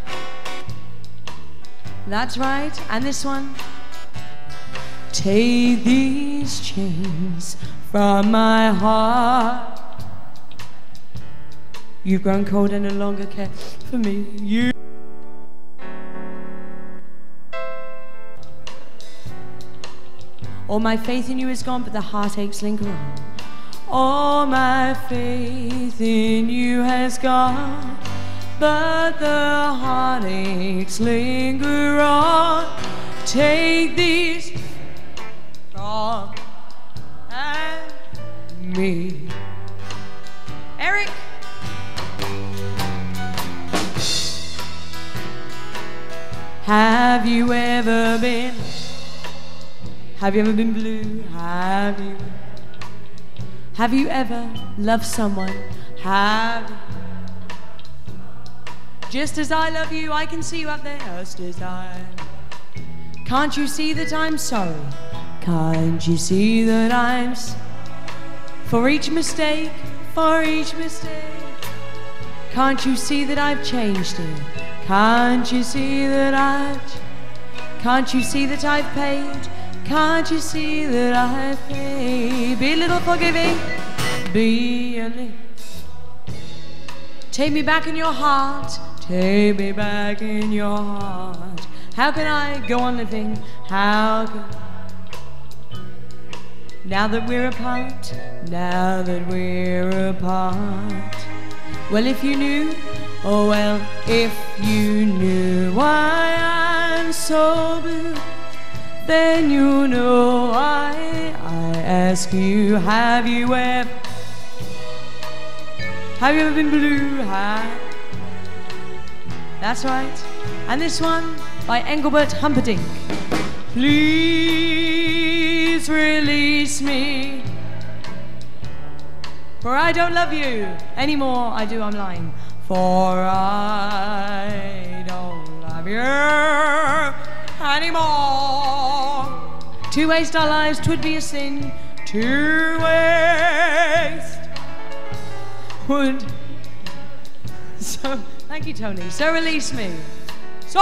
that's right. And this one. Take these chains from my heart. You've grown cold and no longer care for me. You. All my faith in you is gone, but the heartaches linger on. All my faith in you has gone, but the heartaches linger on. Take these from me. Eric. Have you ever been blue? Have you ever loved someone? Just as I love you, I can see you up there. Just as I. Can't you see that I'm sorry? Can't you see that I'm for each mistake? Can't you see that I've changed it? Can't you see that I've paid? Can't you see that I've paid? Be a little forgiving. Be a little. Take me back in your heart. Take me back in your heart. How can I go on living? Now that we're apart. Well, if you knew, oh well, if you knew why I'm so blue, then you know I ask you, have you ever been blue? That's right. And this one by Engelbert Humperdinck. Please release me, for I don't love you anymore. I do, I'm lying. For I don't love you anymore. To waste our lives 'twould be a sin. To waste would. So, thank you, Tony. So release me. So,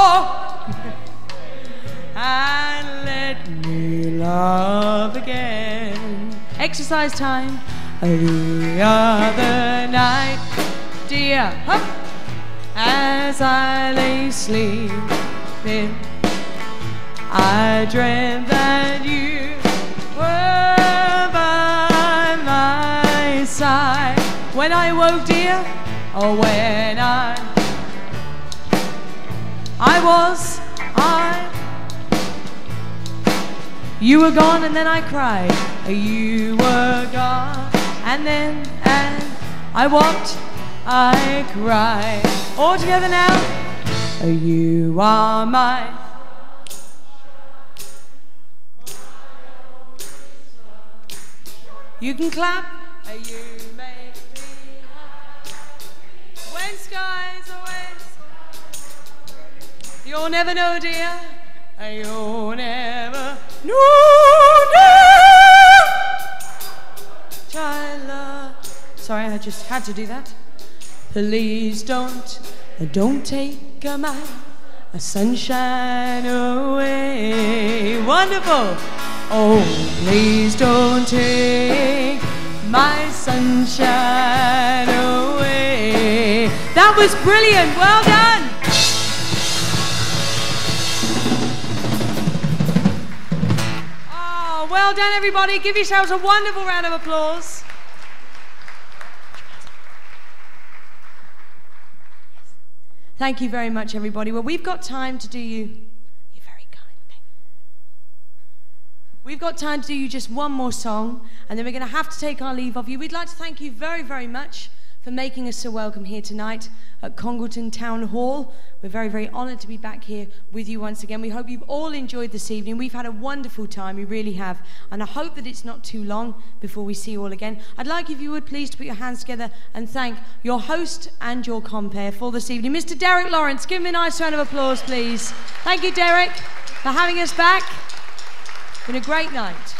and let me love again. Exercise time. The other night, dear, as I lay sleeping, I dreamt that you were by my side. When I woke, dear, or when you were gone, and then I cried. You were gone, and then I walked, I cried. All together now. You are my. You can clap. You make me happy. When skies are west, you'll never know, dear. You'll never know. Sorry, I just had to do that. Please don't take my sunshine away. Wonderful. Oh, please don't take my sunshine away. That was brilliant. Well done. Oh, well done, everybody. Give yourselves a wonderful round of applause. Thank you very much, everybody. Well, we've got time to do you. You're very kind. Thank you. We've got time to do you just one more song, and then we're going to have to take our leave of you. We'd like to thank you very, very much for making us so welcome here tonight at Congleton Town Hall. We're very, very honoured to be back here with you once again. We hope you've all enjoyed this evening. We've had a wonderful time, we really have. And I hope that it's not too long before we see you all again. I'd like, if you would please, to put your hands together and thank your host and your compere for this evening. Mr. Derek Lawrence, give him a nice round of applause, please. Thank you, Derek, for having us back. It's been a great night.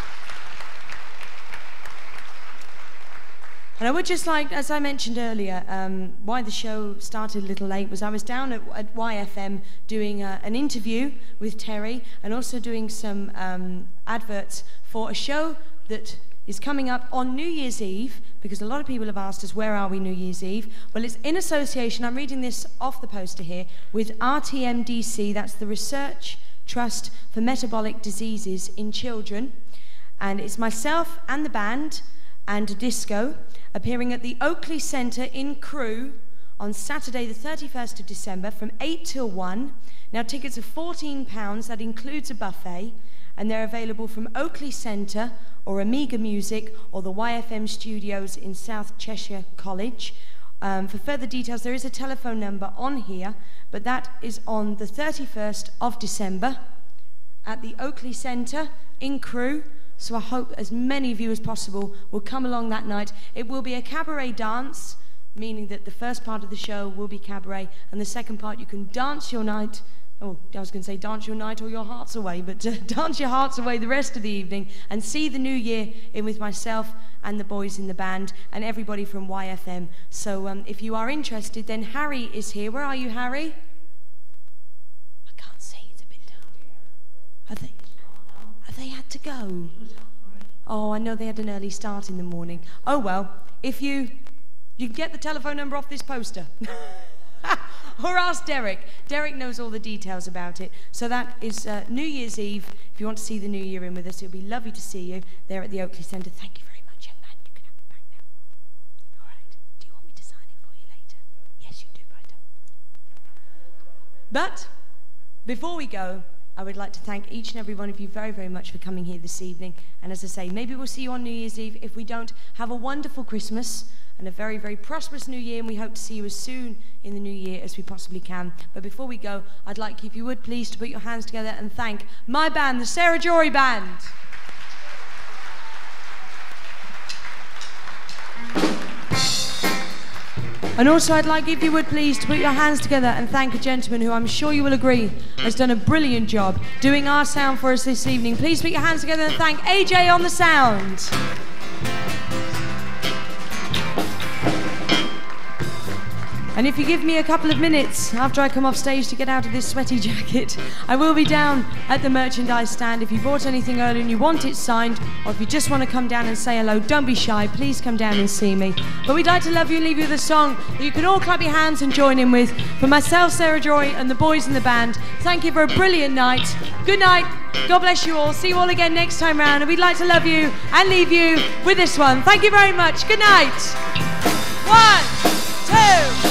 And I would just like, as I mentioned earlier, why the show started a little late was I was down at YFM doing an interview with Terry and also doing some adverts for a show that is coming up on New Year's Eve, because a lot of people have asked us, where are we New Year's Eve? Well, it's in association, I'm reading this off the poster here, with RTMDC, that's the Research Trust for Metabolic Diseases in Children. And it's myself and the band and a disco appearing at the Oakley Centre in Crewe on Saturday the 31st of December from 8 till 1. Now tickets are £14, that includes a buffet, and they're available from Oakley Centre or Amiga Music or the YFM Studios in South Cheshire College. For further details, there is a telephone number on here, but that is on the 31st of December at the Oakley Centre in Crewe. So I hope as many of you as possible will come along that night. It will be a cabaret dance, meaning that the first part of the show will be cabaret, and the second part you can dance your night. Oh, I was going to say dance your night or your hearts away, but dance your hearts away the rest of the evening and see the new year in with myself and the boys in the band and everybody from YFM. So if you are interested, then Harry is here. Where are you, Harry? I can't see, it's a bit dark. Have they had to go? Oh, I know they had an early start in the morning. Oh well, if you can get the telephone number off this poster. Or ask Derek. Derek knows all the details about it. So that is New Year's Eve. If you want to see the new year in with us, it'll be lovely to see you there at the Oakley Centre. Thank you very much, young man. You can have it back now. All right. Do you want me to sign it for you later? Yes, you do, right. But before we go, I would like to thank each and every one of you very, very much for coming here this evening. And as I say, maybe we'll see you on New Year's Eve. If we don't, have a wonderful Christmas and a very, very prosperous new year, and we hope to see you as soon in the new year as we possibly can. But before we go, I'd like, if you would please, to put your hands together and thank my band, the Sarah Jory Band. And also I'd like, if you would please, to put your hands together and thank a gentleman who I'm sure you will agree has done a brilliant job doing our sound for us this evening. Please put your hands together and thank AJ on the sound. And if you give me a couple of minutes after I come off stage to get out of this sweaty jacket, I will be down at the merchandise stand. If you bought anything earlier and you want it signed, or if you just want to come down and say hello, don't be shy, please come down and see me. But we'd like to love you and leave you with a song that you can all clap your hands and join in with. For myself, Sarah Jory, and the boys in the band, thank you for a brilliant night. Good night, God bless you all, see you all again next time round, and we'd like to love you and leave you with this one. Thank you very much, good night. 1, 2,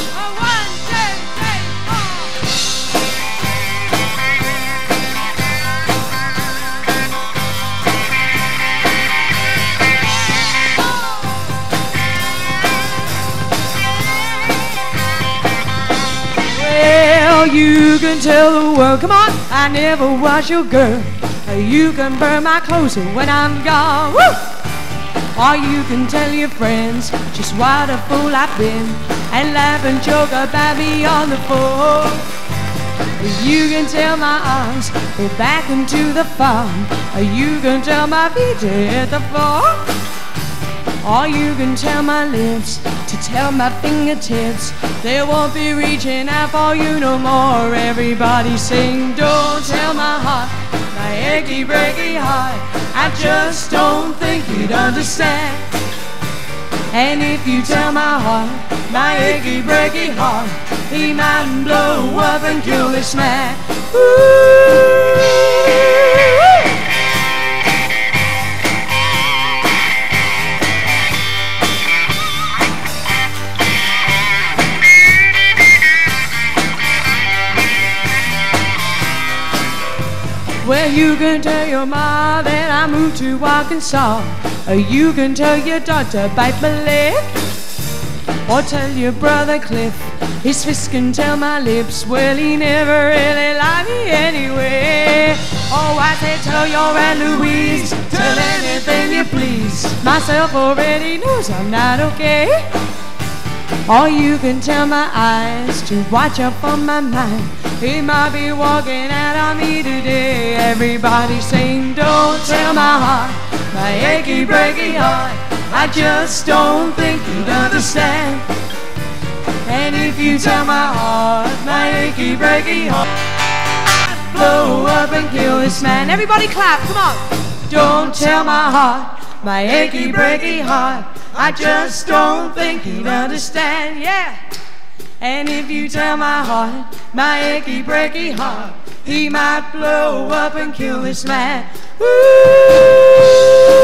well, you can tell the world, come on, I never was your girl. You can burn my clothes when I'm gone. Woo! Or you can tell your friends just what a fool I've been and laugh and joke about me on the phone. You can tell my arms go back into the farm. You can tell my feet to hit the floor. Or you can tell my lips to tell my fingertips they won't be reaching out for you no more. Everybody sing, don't tell my heart, my achy breaky heart, I just don't think you'd understand. And if you tell my heart, my achy breaky heart, he might blow up and kill this man. Ooh. Well, you can tell your ma that I moved to Arkansas. Or you can tell your daughter bite my leg. Or tell your brother Cliff his fist can tell my lips. Well, he never really liked me anyway. Oh, I say tell your Aunt Louise, tell anything you please. Myself already knows I'm not okay. Or you can tell my eyes to watch out for my mind. He might be walking out on me today. Everybody saying, don't tell my heart, my achy breaky heart, I just don't think you'd understand. And if you tell my heart, my achy breaky heart, I'd blow up and kill this man. Everybody clap, come on. Don't tell my heart, my achy breaky heart, I just don't think you'd understand, yeah. And if you tell my heart, my achy breaky heart, he might blow up and kill this man. Ooh.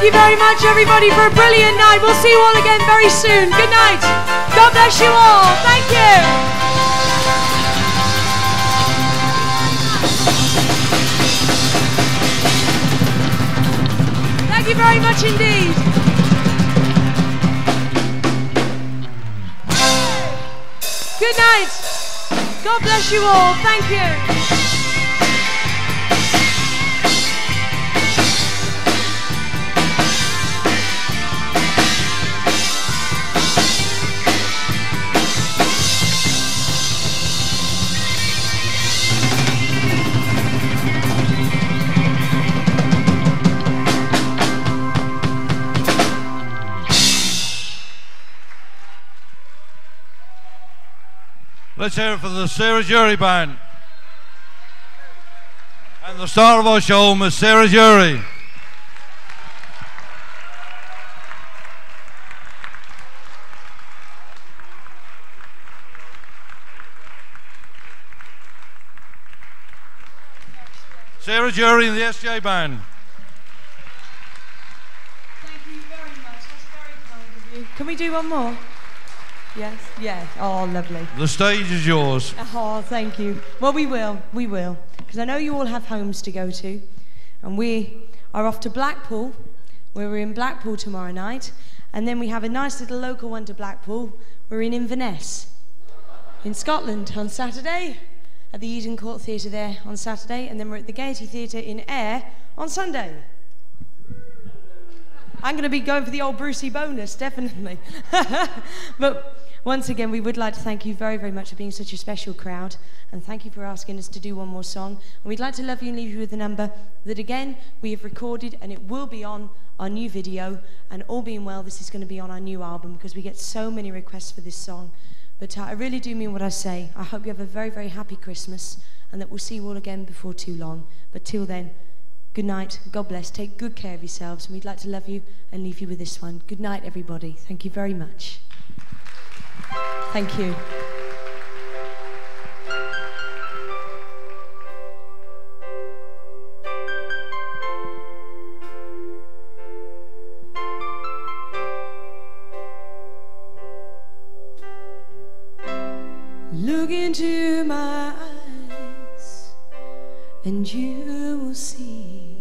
you very much, everybody, for a brilliant night. We'll see you all again very soon. Good night. God bless you all. Thank you. Thank you very much indeed. Good night. God bless you all. Thank you. Let's hear it for the Sarah Jory Band. And the star of our show, Miss Sarah Jory. Sarah Jory and the SJ Band. Thank you very much. That's very kind of you. Can we do one more? Yes? Yeah. Oh, lovely. The stage is yours. Oh, thank you. Well, we will. We will. Because I know you all have homes to go to. And we are off to Blackpool, where we're in Blackpool tomorrow night. And then we have a nice little local one to Blackpool. We're in Inverness, in Scotland, on Saturday, at the Eden Court Theatre there on Saturday. And then we're at the Gaiety Theatre in Ayr on Sunday. I'm going to be going for the old Brucey bonus, definitely. But once again, we would like to thank you very, very much for being such a special crowd. And thank you for asking us to do one more song. And we'd like to love you and leave you with a number that, again, we have recorded, and it will be on our new video. And all being well, this is going to be on our new album, because we get so many requests for this song. But I really do mean what I say. I hope you have a very, very happy Christmas, and that we'll see you all again before too long. But till then, good night. God bless. Take good care of yourselves. And we'd like to love you and leave you with this one. Good night, everybody. Thank you very much. Thank you. Look into my eyes, and you will see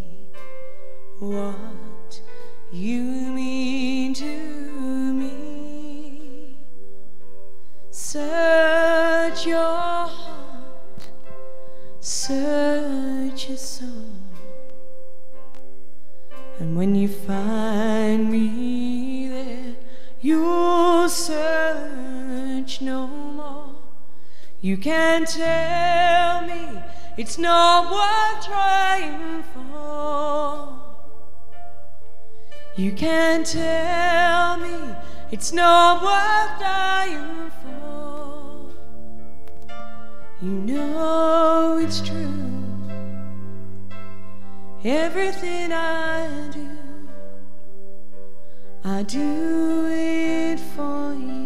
what you mean to me. Search your heart, search your soul, and when you find me there, you'll search no more. You can tell me it's not worth trying for. You can tell me it's not worth dying for. You know it's true. Everything I do it for you.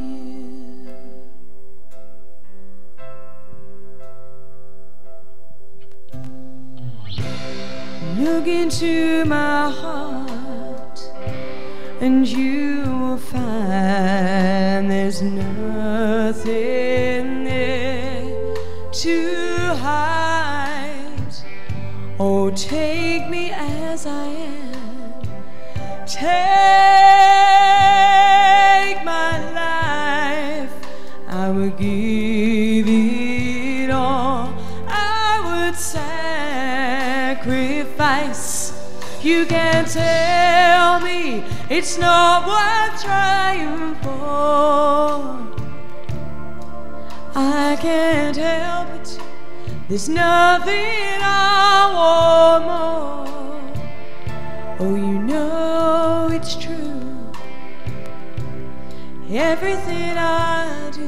Look into my heart, and you will find there's nothing there to hide. Oh, take me as I am, take my life, I will give it all. I would sacrifice. You can tell me it's not worth trying for. I can't help it, there's nothing I want more. Oh, you know it's true. Everything I do,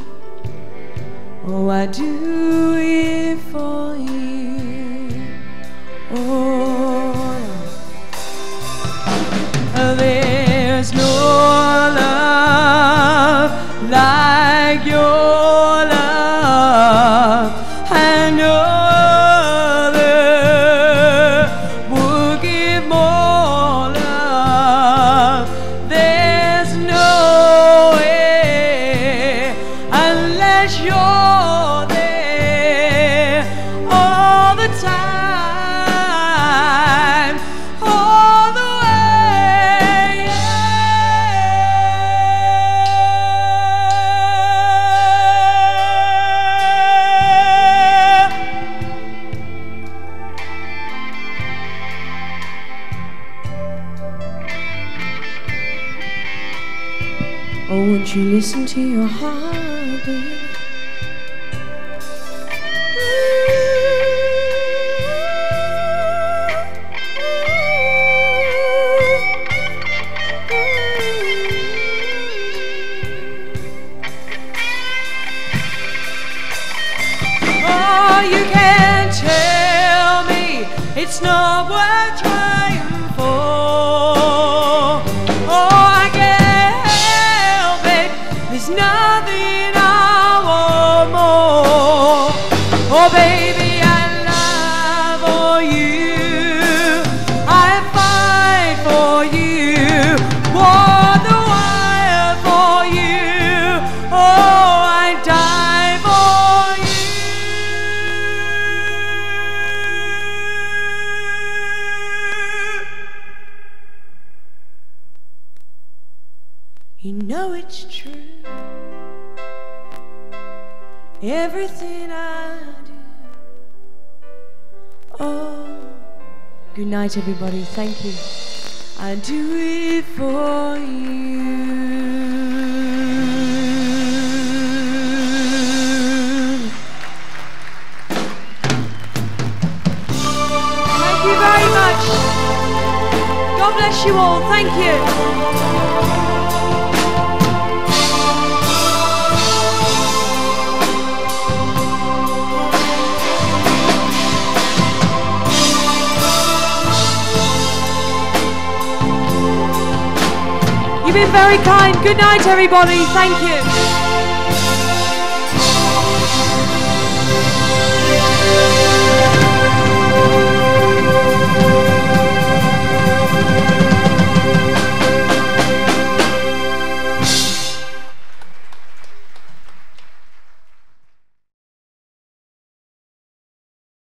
oh, I do it for you. Oh, there's no love like your love, and no other would give more love Oh, won't you listen to your heartbeat? Oh, you can't tell me it's not worth trying for. Oh, I can't help it. There's nothing I want more. Oh, baby, I love for you. I fight for you. Walk the wire for you. Oh, I die for you. You know it's true. Everything I do. Oh, good night, everybody. Thank you. I do it for you. Thank you very much. God bless you all. Thank you. You've been very kind. Good night, everybody. Thank you.